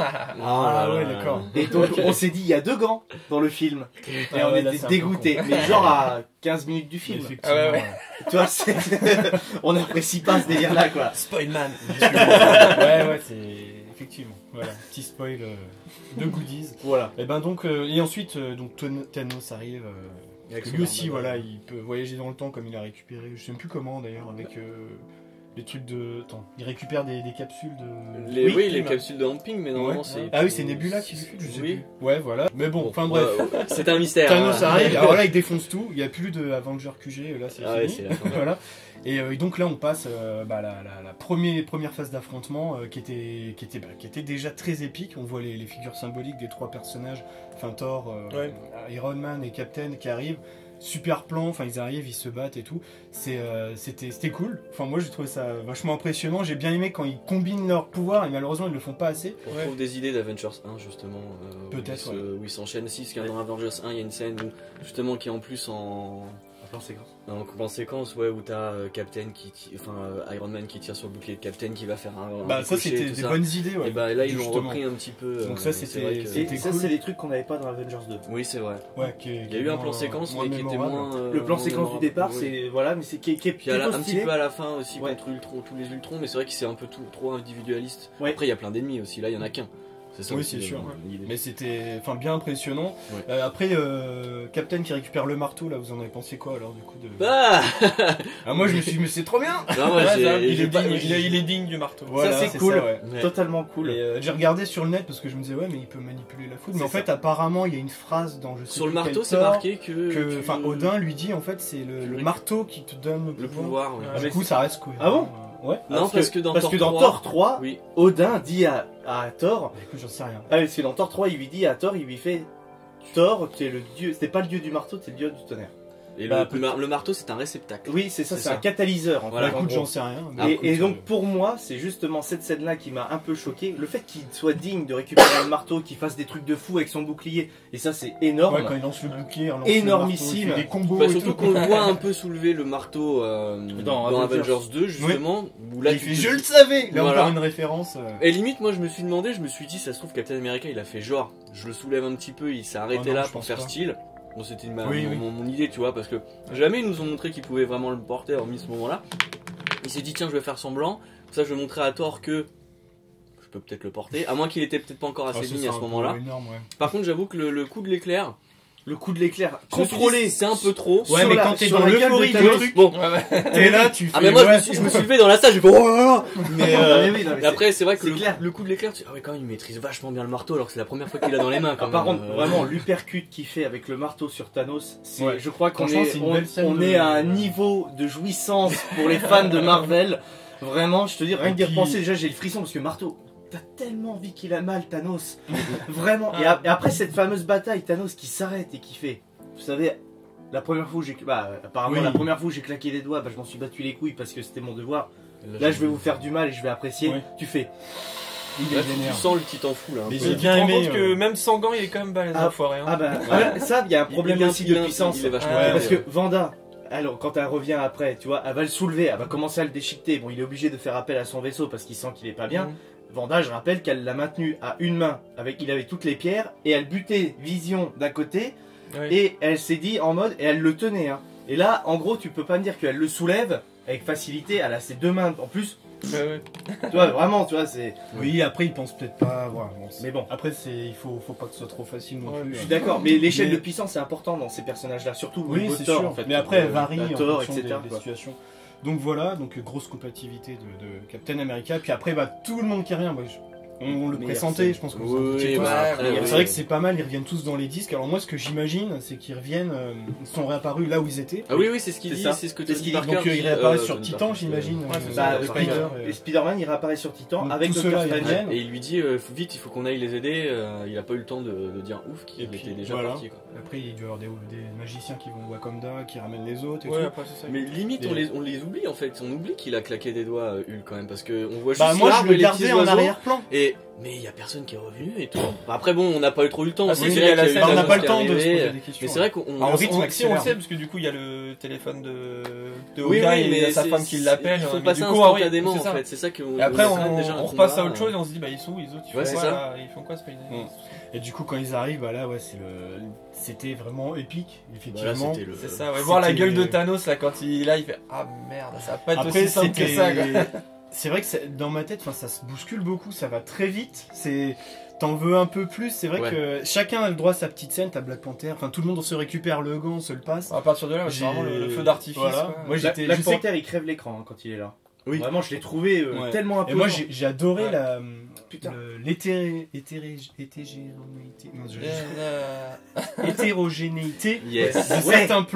Ah ouais, d'accord. Et donc, on s'est dit, il y a deux gants dans le film. Et Ah on ouais, là, était c'est un peu dégoûtés. Mais genre à quinze minutes du film. Effectivement. Ah ouais, ouais. Tu vois, c'est- on n'apprécie pas ce délire-là, quoi. Spoilman. ouais ouais, c'est effectivement. Voilà, petit spoil euh, de goodies. Voilà. Et ben donc euh, et ensuite euh, donc Ton- Thanos arrive. euh, Avec que son lui aussi, arme, voilà, il peut voyager dans le temps comme il a récupéré. Je sais même plus comment d'ailleurs avec. euh, Les trucs de. Attends, il récupère des, des capsules de. Les, oui, Oui, les Pym. capsules de Hamping, mais normalement Ouais. c'est. Ah oui, c'est Nebula qui le fait, je sais Oui. plus. Ouais, voilà. Mais bon, enfin bref. Ouais, ouais. C'est un mystère. Thanos hein. arrive, alors là il défonce tout, il n'y a plus de Avenger Q G, là c'est Ah ouais, fini. c'est la fin. voilà. Et, euh, et donc là on passe euh, bah, la, la, la première, première phase d'affrontement euh, qui, était, qui, était, bah, qui était déjà très épique. On voit les, les figures symboliques des trois personnages, enfin Thor, euh, Ouais. Iron Man et Captain qui arrivent. super plan, enfin ils arrivent, ils se battent et tout. C'est, euh, c'était, c'était cool. Enfin moi j'ai trouvé ça vachement impressionnant. J'ai bien aimé quand ils combinent leurs pouvoirs et malheureusement ils le font pas assez. On Ouais. trouve des idées d'Avengers un justement. euh, Peut-être, où ils se- ouais. Où ils s'enchaînent. Si, parce qu'il y a dans Avengers un, il y a une scène où, justement qui est en plus en. En plan séquence. En, en séquence, ouais, où t'as euh, Captain qui, ti- enfin euh, Iron Man qui tire sur le bouclier de Captain qui va faire un. un Bah ça ricochet et c'était tout des ça. bonnes idées. Ouais. Et bah là ils l'ont Justement. repris un petit peu. Donc euh, ça, c'est c'était- vrai que- c'était Et ça, cool. c'est des trucs qu'on n'avait pas dans Avengers deux. Oui, c'est vrai. Ouais, qui est- Il y a eu un plan séquence, mais qui était moins. euh, Le plan moins séquence du mémorable. départ, Oui. c'est voilà, mais c'est qui est, qui est Puis à la- plutôt un petit stylé. peu à la fin aussi Ouais. contre Ultron, tous les Ultrons, mais c'est vrai que c'est un peu tout, trop individualiste. Ouais. Après il y a plein d'ennemis aussi, là il y en a qu'un. C'est ça Oui, aussi, c'est le- sûr, ouais. l'idée. Mais c'était, enfin, bien impressionnant. Ouais. Euh, après, euh, Captain qui récupère le marteau, là, vous en avez pensé quoi alors du coup de... Ah Ah, moi je me suis dit, mais c'est trop bien. Non, moi, Ouais, j'ai- ça, il, j'ai est pas- digne, il, est, j'ai- il est digne du marteau. Voilà, c'est cool. ouais. Ouais. Totalement cool. Et, euh, j'ai regardé sur le net parce que je me disais ouais, mais il peut manipuler la foudre. Mais C'est en fait, ça. apparemment, il y a une phrase dans je sais Sur le plus quel marteau, c'est Thor marqué que. que, tu- enfin, Odin lui dit en fait, c'est le, le Oui. marteau qui te donne le Le pouvoir. pouvoir, ouais. Ah, Du mais coup, c'est- ça reste cohérent. Ah bon Euh, Ouais. Non, parce que dans parce Thor que dans trois- Thor trois, Oui. Odin dit à, à Thor. Bah, écoute, j'en sais rien. Ah, parce que dans Thor trois, il lui dit à Thor, il lui fait Thor, tu es le dieu. C'était pas le dieu du marteau, c'est le dieu du tonnerre. Et Bah, le, le mar- le marteau, c'est un réceptacle. Oui, c'est ça, C'est c'est ça. un catalyseur. En Voilà. fait, Bah, en écoute, gros. j'en sais rien. Ah, Mais Et, écoute, et donc euh, pour moi, c'est justement cette scène-là qui m'a un peu choqué. Le fait qu'il soit digne de récupérer le marteau, qu'il fasse des trucs de fou avec son bouclier, et ça c'est énorme. ouais, quand il lance le bouclier, il relance le Énormissime. marteau, il fait des combos Bah, et surtout tout. qu'on le voit un peu soulever le marteau euh, Dans dans, Avengers. Avengers deux, justement. Où là, il tu fait te- je le savais. Là Voilà. encore une référence. euh, Et limite, moi je me suis demandé, je me suis dit, ça se trouve, Captain America il a fait genre, je le soulève un petit peu, il s'est arrêté Oh non, là je pour pense faire pas. style. Bon, c'était ma- Oui, mon, oui. mon- mon idée, tu vois, parce que jamais ils nous ont montré qu'ils pouvaient vraiment le porter, hormis ce moment-là. Il s'est dit, tiens, je vais faire semblant, ça je vais montrer à Thor que je peux peut-être le porter, à moins qu'il était peut-être pas encore assez ah, ce digne à sera ce un peu moment-là. énorme, ouais. Par contre, j'avoue que le, le coup de l'éclair, Le coup de l'éclair je me suis dit, contrôlé. c'est un peu trop. Ouais, Sur mais la- quand t'es sur dans la gueule de l'euphorie du Thanos. truc, Bon, Ouais, ouais. t'es là, tu fais. ah mais moi je, ouais. me suis, je me suis levé dans la salle, j'ai fait oh là là. Mais, euh, Mais oui, non, mais mais c'est- après c'est vrai que c'est le, clair. le coup de l'éclair, tu... ah ouais quand même il maîtrise vachement bien le marteau alors que c'est la première fois qu'il l'a dans les mains quand Ah, par même. contre, Euh, vraiment, l'hypercute qu'il fait avec le marteau sur Thanos, c'est, Ouais. je crois qu'on Franchement, est, c'est une on, belle scène on de- est à un niveau de jouissance pour les fans de Marvel. Vraiment, je te dis, rien Et que d'y puis- repenser, déjà j'ai le frisson parce que marteau, t'as tellement envie qu'il a mal Thanos. Vraiment. Et, a- et après cette fameuse bataille, Thanos qui s'arrête et qui fait, vous savez, la première fois où j'ai, bah, apparemment Oui. la première fois où j'ai claqué les doigts, bah, je m'en suis battu les couilles parce que c'était mon devoir. Là, je vais vous faire du mal et je vais apprécier. Ouais. Tu fais. Il Là, est tu, tu vénère. sens le titan fou là. un Mais peu. j'ai Tu te bien rends aimé, compte euh, que même sans gants, il est quand même balèze Ah, l'enfoiré. Hein. Ah bah, ah, ça, il y a un problème Il est- aussi il est- de puissance. Il est vachement Ouais, bien, Parce que ouais. Vanda, alors quand elle revient après, tu vois, elle va le soulever, elle va commencer à le déchiqueter. Bon, il est obligé de faire appel à son vaisseau parce qu'il sent qu'il est pas bien. Mhm. Vanda, je rappelle qu'elle l'a maintenu à une main, avec, il avait toutes les pierres, et elle butait Vision d'un côté, Ouais. et elle s'est dit en mode, et elle le tenait. Hein. Et là, en gros, tu peux pas me dire qu'elle le soulève avec facilité, elle a ses deux mains en plus. Ouais, ouais. Tu vois, vraiment, tu vois, c'est. Oui, après, il pense peut-être pas. Voilà, bon, c'est- Mais bon. Après, c'est, il faut, faut pas que ce soit trop facile non Ouais, plus. Je suis hein. d'accord, mais l'échelle Mais- de puissance c'est important dans ces personnages-là, surtout au Oui, niveau c'est de Thor, sûr. en fait. Mais après, elle Euh, varie la en Thor, fonction et cetera. des, des quoi. situations. Donc voilà, donc euh, grosse compatibilité de, de Captain America. Puis après, bah, tout le monde qui revient. Bah, je- on, on le Mais pressentait, c'est- je pense qu'on Oui, s'en doutait tous. bah, Ouais, après, mais oui. C'est vrai que c'est pas mal, ils reviennent tous dans les disques. Alors moi, ce que j'imagine, c'est qu'ils reviennent, euh, ils sont réapparus là où ils étaient. Ah oui, oui, c'est ce qu'il C'est dit, ça. c'est ce que C'est ce Tony qu'il dit. Parker Donc euh, dit, ils réapparaissent euh, sur Tony Titan, Parker, j'imagine. Ouais, c'est euh, ça, Bah, le Spider. Spider- euh, et Spider-Man il réapparaît sur Titan Donc, avec tout Doctor cela, ils Strange. reviennent. Et il lui dit, euh, faut vite, il faut qu'on aille les aider. euh, il a pas eu le temps de, de dire ouf qu'il Et puis, était déjà voilà. parti. Quoi. Après, il doit y avoir des, des magiciens qui vont au Wakanda, qui ramènent les autres et Ouais, tout. après, c'est ça. Mais limite, Et- on les, on les oublie en fait. On oublie qu'il a claqué des doigts, euh, Hulk quand même, parce que on voit juste Bah moi, je l'arbre le et les gardais petits en oiseaux, arrière-plan. Et mais il y a personne qui est revenu et tout. Bah, après bon, on n'a pas eu trop eu le temps. Ah, c'est si, vrai il y a la qu'il y scène, eu Bah, on n'a l'annonce pas le qui est temps de se arrivée. poser des questions. Mais c'est vrai qu'on. Ah, on- en On, rythme on- si on le accélère. sait, parce que du coup il y a le téléphone de, de Oui, Hawkeye oui, et il y a mais sa c'est- femme qui l'appelle. Ils font mais pas du ça coup, ah oui, instantanément c'est en ça. fait. C'est ça que. Et après on, on, on repasse à autre chose et on se dit bah ils sont où les autres. Ouais, c'est ça. Ils font quoi ce pays Mm. Et du coup, quand ils arrivent, bah là, ouais, c'est le, c'était vraiment épique, Voilà, effectivement. c'était le. C'est ça, ouais. Voir la C'était- gueule de Thanos là quand il est là, il fait ah merde, ça va pas être Après, aussi simple que c'était, ça. quoi. c'est vrai que c'est- dans ma tête, enfin, ça se bouscule beaucoup, ça va très vite. C'est, t'en veux un peu plus. C'est vrai Ouais. que chacun a le droit à sa petite scène. T'as Black Panther, enfin, tout le monde se récupère le gant, se le passe. À partir de là, ouais, c'est J'ai- vraiment le, le feu d'artifice. Voilà. quoi. Moi, Black, j'étais, Black je sais Panther il crève l'écran hein, quand il est là. Oui. Vraiment, je l'ai trouvé euh, Ouais. tellement un peu. Et moi, j'ai, j'ai adoré Ouais. la, Putain. le- l'éthéré, éthéré, éthérogénéité, non, je- Euh, hétérogénéité Yes. de Ouais. certains plans.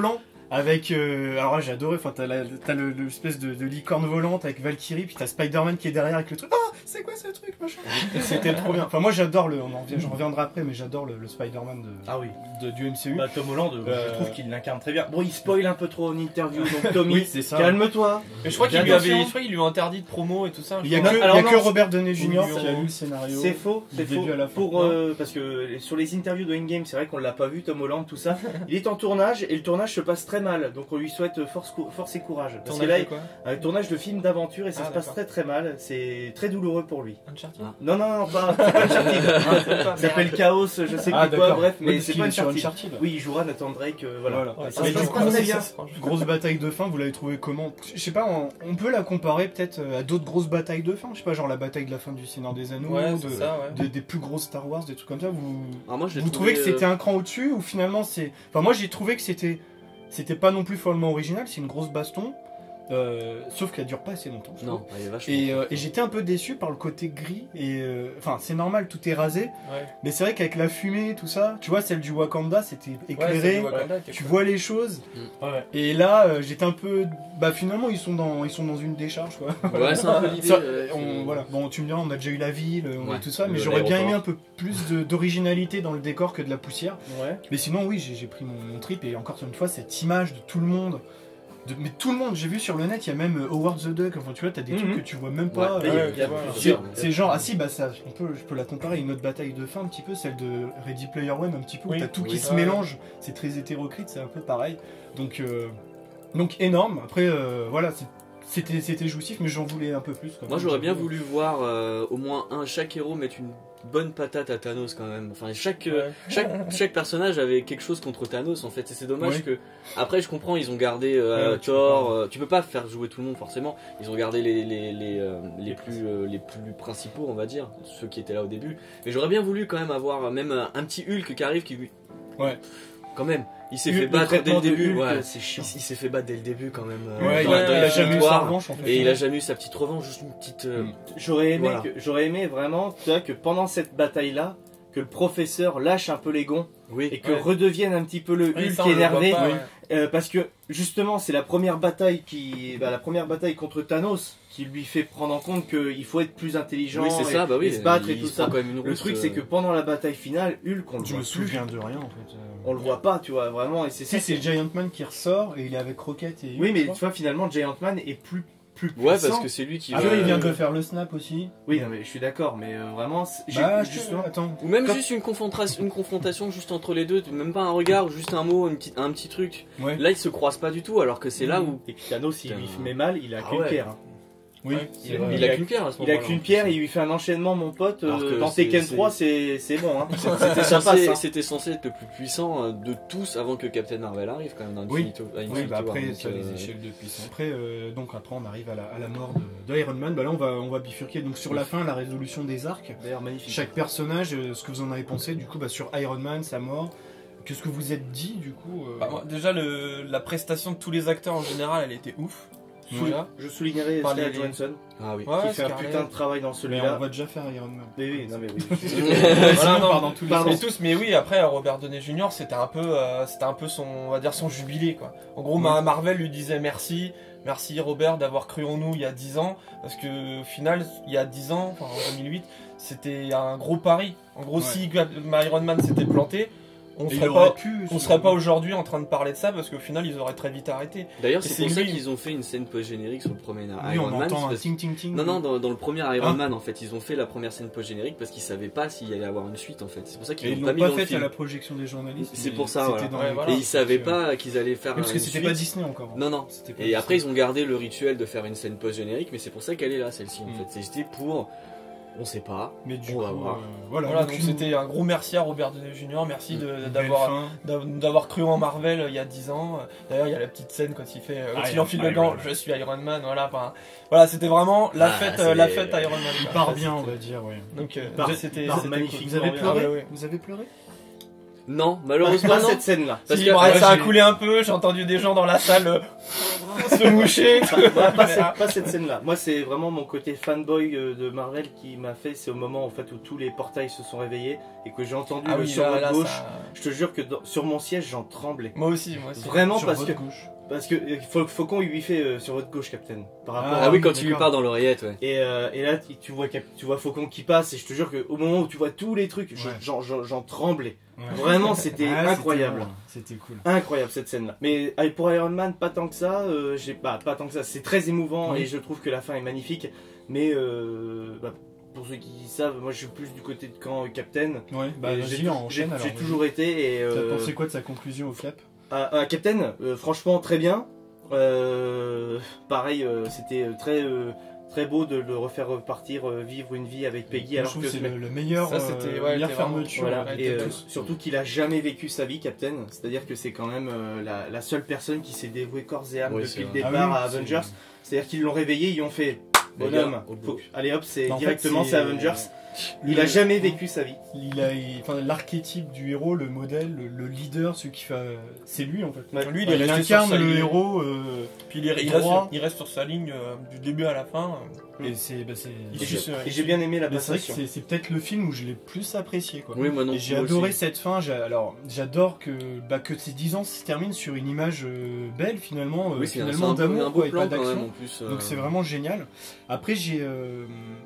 Avec, euh, alors là, j'ai adoré, enfin, t'as la- t'as le- l'espèce de, de licorne volante avec Valkyrie, puis t'as Spider-Man qui est derrière avec le truc. Ah, c'est quoi ce truc, machin. Et c'était trop bien. Enfin, moi, j'adore le, on en revient, j'en reviendrai après, mais j'adore le, le Spider-Man de, Ah oui. de- du M C U. Bah, Tom Holland, Euh, je trouve qu'il l'incarne très bien. Bon, il spoil un peu trop en interview, donc Tommy, Oui, c'est ça. calme-toi. Et je crois qu'il lui Attention. avait, je crois qu'ils lui ont interdit de promo et tout ça. Il y a je que, crois. il y alors a non, que c'est- Robert Downey junior Oui, qui a on- lu le scénario. C'est faux, du c'est début faux. à la fin. Pour, Non. euh, parce que sur les interviews de Endgame, c'est vrai qu'on l'a pas vu, Tom Holland, tout ça. Il est en tournage et le tournage se passe très mal, donc on lui souhaite force, cou- force et courage. Parce que Tournage là, de quoi un tournage de film d'aventure et ça Ah, se passe d'accord. très très mal. C'est très douloureux pour lui. Uncharted. Ah. Non, non, non, pas, c'est pas Uncharted. Ça s'appelle Chaos, je sais Ah, plus quoi, d'accord. bref, Oui, mais parce c'est qu'il pas est sur Uncharted. Uncharted. Oui, il jouera Nathan Drake, euh, voilà. Voilà. Ouais, Ça ça se se passe pas très bien. Grosse bataille de fin, vous l'avez trouvé comment? Je sais pas, on, on peut la comparer peut-être à d'autres grosses batailles de fin. Je sais pas, genre la bataille de la fin du Seigneur des Anneaux, Ouais, de- c'est ça, ouais. de- des plus grosses Star Wars, des trucs comme ça. Vous, Alors moi, je l'ai vous trouvé, trouvez que c'était euh, un cran au-dessus ou finalement c'est. Enfin, moi j'ai trouvé que c'était. C'était pas non plus follement original, c'est une grosse baston. Euh, sauf qu'elle dure pas assez longtemps. je Non, trouve. elle est vachement. Et, euh, et j'étais un peu déçu par le côté gris. Et euh, enfin, c'est normal, tout est rasé. Ouais. Mais c'est vrai qu'avec la fumée, tout ça, tu vois, celle du Wakanda, c'était Ouais, éclairé. c'est du Wakanda, Tu quelque vois les choses. Ouais. Et là, euh, j'étais un peu. Bah finalement, ils sont dans, ils sont dans une décharge, quoi. Ouais, c'est un peu l'idée. Ça, ouais, on- c'est- voilà. Bon, tu me diras, on a déjà eu la ville, on a Ouais, tout ça, mais le- j'aurais bien aimé un l'aéroport. peu plus de- d'originalité dans le décor que de la poussière. Ouais. Mais sinon, oui, j'ai j'ai pris mon, mon trip et encore une fois, cette image de tout le monde. De, mais tout le monde, j'ai vu sur le net, il y a même euh, Howard the Duck. Enfin, tu vois, t'as des Mhm. trucs que tu vois même pas. Ouais, Mais il y a- euh, il y a ouais, plusieurs- c'est sûr. c'est genre, ah si, bah ça, on peut, je peux la comparer à une autre bataille de fin, un petit peu, celle de Ready Player One, un petit peu, où Oui, t'as tout oui. qui se Ouais. mélange, c'est très hétéroclite, c'est un peu pareil. Donc, euh, donc énorme. Après, euh, voilà, c'est- c'était c'était jouissif, mais j'en voulais un peu plus. quoi. Moi, j'aurais bien voulu voir euh, au moins un chaque héros mettre une bonne patate à Thanos quand même. Enfin, chaque euh, Ouais. chaque chaque personnage avait quelque chose contre Thanos en fait. Et c'est dommage Ouais. que après, je comprends, ils ont gardé euh, Ouais, tu Thor. peux euh, tu peux pas faire jouer tout le monde forcément. Ils ont gardé les les les, euh, les plus euh, les plus principaux, on va dire, ceux qui étaient là au début. Mais j'aurais bien voulu quand même avoir même un, un petit Hulk qui arrive qui Ouais. quand même. Il s'est Le- fait le battre dès le traitement de début. Hulk, Ouais. c'est Il, chiant. il s'est fait battre dès le début quand même. euh, Ouais, dans il, la- a, dans il la a jamais eu sa victoire. revanche en fait. Et il a jamais eu sa petite revanche, juste une petite. euh, Mm. J'aurais aimé, Voilà. que, j'aurais aimé vraiment tu vois, que pendant cette bataille-là, que le professeur lâche un peu les gonds Oui. et que Ouais. redevienne un petit peu le Oui, Hulk ça, on le voit énervé. pas, ouais. Euh, parce que justement, c'est la première bataille qui, bah, la première bataille contre Thanos qui lui fait prendre en compte qu'il faut être plus intelligent Oui, c'est et, ça, bah oui. et se battre il et tout se prend ça. quand même une Le rousse, truc, euh, c'est que pendant la bataille finale, Hulk, on le Je voit me plus. souviens de rien en fait. euh. On le voit pas, tu vois, vraiment. Et c'est Si, ça. c'est Giant Man qui ressort et il est avec Rocket et. Oui, Hulk, mais je tu crois. vois, finalement, Giant Man est plus, plus Ouais, puissant. parce que c'est lui qui. Ah va- oui, il vient de faire le snap aussi. Oui, non, mais je suis d'accord, mais euh, vraiment, c'est- j'ai- Bah, je justement. Attends. Ou même Quand- juste une confrontation, une confrontation juste entre les deux, même pas un regard, ou juste un mot, une petite- un petit truc. Ouais. Là, ils se croisent pas du tout, alors que c'est là où Et que Thanos, il lui Putain. met mal, il a Ah qu'une ouais. pierre. hein. Oui. Ouais, Il c'est a- vrai. il a qu'une pierre à ce Il a moment-là. qu'une pierre, il lui fait un enchaînement, mon pote. Alors euh, que dans c'est- Tekken c'est- trois, c'est c'est bon. Hein. C'était Ça censé, passe, hein. c'était censé être le plus puissant euh, de tous avant que Captain Marvel arrive quand même dans Oui. Infinity, à Oui, Infinity bah War, après, donc, ça, les euh, échelles de puissance. Après, euh, donc après, on arrive à la, à la mort de, de Iron Man. Bah là, on va, on va bifurquer. Donc sur la fin, la résolution des arcs. D'ailleurs, magnifique. Chaque personnage, euh, ce que vous en avez pensé, du coup, bah, sur Iron Man, sa mort. Qu'est-ce que vous êtes dit, du coup euh, Bah, moi, déjà, le, la prestation de tous les acteurs en général, elle était ouf. Déjà. Je soulignerai Par Scarlett les- Johansson Ah oui. Ouais, qui fait un Scarlett. putain de travail dans Mais on celui-là. va déjà faire Iron Man. Mais oui, non mais oui. Voilà, Sinon, on non, part dans tous les pardon. Mais sens. tous, mais oui, après Robert Downey junior c'était un peu, euh, c'était un peu son, on va dire son jubilé quoi. En gros, Ma- Marvel lui disait merci, merci Robert d'avoir cru en nous il y a dix ans, parce que au final, il y a dix ans, enfin en deux mille huit, c'était un gros pari. En gros, Ouais. si Iron Man s'était planté, on Et il serait aurait pas, pu, on ce- serait pas aujourd'hui en train de parler de ça, parce qu'au final, ils auraient très vite arrêté. D'ailleurs, Et c'est c'est pour ça lui. qu'ils ont fait une scène post-générique sur le premier Oui, Iron on Man. entend un parce- ting ting ting. Non, non, dans, dans le premier Iron Ah. Man, en fait, ils ont fait la première scène post-générique parce qu'ils savaient pas s'il y allait avoir une suite, en fait. C'est pour ça Et qu'ils ils l'ont pas l'ont mis pas dans le fait à film. la projection des journalistes. C'est mais pour ça, c'était voilà. dans Ouais, les- voilà. Et ils savaient Donc, pas qu'ils allaient faire Oui, parce que une c'était suite. pas Disney encore. Non, non. C'était pas Et après, Disney. ils ont gardé le rituel de faire une scène post-générique, mais c'est pour ça qu'elle est là, celle-ci, en Mm. fait. C'était pour. On sait pas. Mais du on coup, va voir. euh, voilà. Voilà, donc donc une- c'était un gros merci à Robert Downey junior Merci de- une d'avoir belle fin. d'a- d'avoir cru en Marvel euh, il y a dix ans. D'ailleurs, il y a la petite scène quand il fait, euh, quand Ah, il enfile le Iron gant, Man. je suis Iron Man. Voilà, enfin, voilà, c'était vraiment la Ah, fête, c'est euh, la les- fête Iron Man. Il quoi. part Ça, bien, on c'était- va dire, oui. Donc, euh, part- c'était part c'était magnifique. cool. Vous avez Ah, pleuré ouais, ouais. Vous avez pleuré Non, malheureusement Pas non. cette scène-là. Parce Si, que bon, ouais, ça a j'ai- coulé un peu, j'ai entendu des gens dans la salle euh, se moucher. Pas, pas cette, pas cette scène-là. Moi, c'est vraiment mon côté fanboy euh, de Marvel qui m'a fait. C'est au moment en fait où tous les portails se sont réveillés et que j'ai entendu Ah le oui, sur là, votre là, gauche. ça- Je te jure que dans- sur mon siège, j'en tremblais. Moi aussi, moi aussi. Vraiment Sur parce votre que gauche. parce que euh, Fau- Faucon il lui fait euh, sur votre gauche, Captain. Par rapport. Ah, Ah à... oui, quand tu lui d'accord. parles dans l'oreillette, ouais. Et, euh, et là, tu tu vois Cap- tu vois Faucon qui passe et je te jure que au moment où tu vois tous les trucs, je- Ouais. j'en j'en- j'en tremblais. Ouais. Vraiment, c'était Ah, incroyable. C'était cool. Incroyable cette scène là. Mais euh, pour Iron Man, pas tant que ça, euh, j'ai bah, pas tant que ça, c'est très émouvant Oui. et je trouve que la fin est magnifique. Mais euh, bah, pour ceux qui savent, moi je suis plus du côté de camp euh, Captain. Ouais, bah Et vas-y, j'ai enchaîne j'ai- alors. j'ai vas-y. toujours été et T'as euh, pensé quoi de sa conclusion au Cap? à, à Captain, euh, franchement très bien. Euh, pareil, euh, c'était euh, très euh, très beau de le refaire repartir, euh, vivre une vie avec Peggy. Moi, alors je trouve que que c'est mais- le, le meilleur, Ça, euh, c'était- ouais, meilleure c'était vraiment- fermeture. Voilà, Ouais, et t'as euh, tous. surtout qu'il a jamais vécu sa vie, Captain. C'est-à-dire que c'est quand même euh, la, la seule personne qui s'est dévouée corps et âme Oui, depuis c'est le vrai. départ Ah à oui, Avengers. c'est- C'est-à-dire qu'ils l'ont réveillé, ils ont fait Les bonhomme. gars, au faut boulot. que- allez hop, c'est En fait, directement c'est- c'est Avengers. Il Le- a jamais vécu sa vie. Il a, il- enfin, l'archétype du héros, le modèle, le, le leader, celui qui fait, c'est lui en fait. Ouais. Lui, il Enfin, est il resté sur incarne sa le ligne. héros. euh, Puis il, est- il reste, droit. il reste sur sa ligne euh, du début à la fin. Et c'est, bah, c'est. Il Et suit, j'ai ouais. et j'ai bien aimé la Mais c'est vrai que passation. c'est, c'est peut-être le film où je l'ai le plus apprécié quoi. Oui, moi non Et j'ai moi adoré aussi. cette fin. j'ai- Alors, j'adore que, bah, que ces dix ans se terminent sur une image euh, belle finalement, euh, Oui, c'est un, c'est finalement un beau, d'amour un beau quoi, et plan pas quand même d'action. en plus. euh. Donc c'est vraiment génial. Après j'ai euh,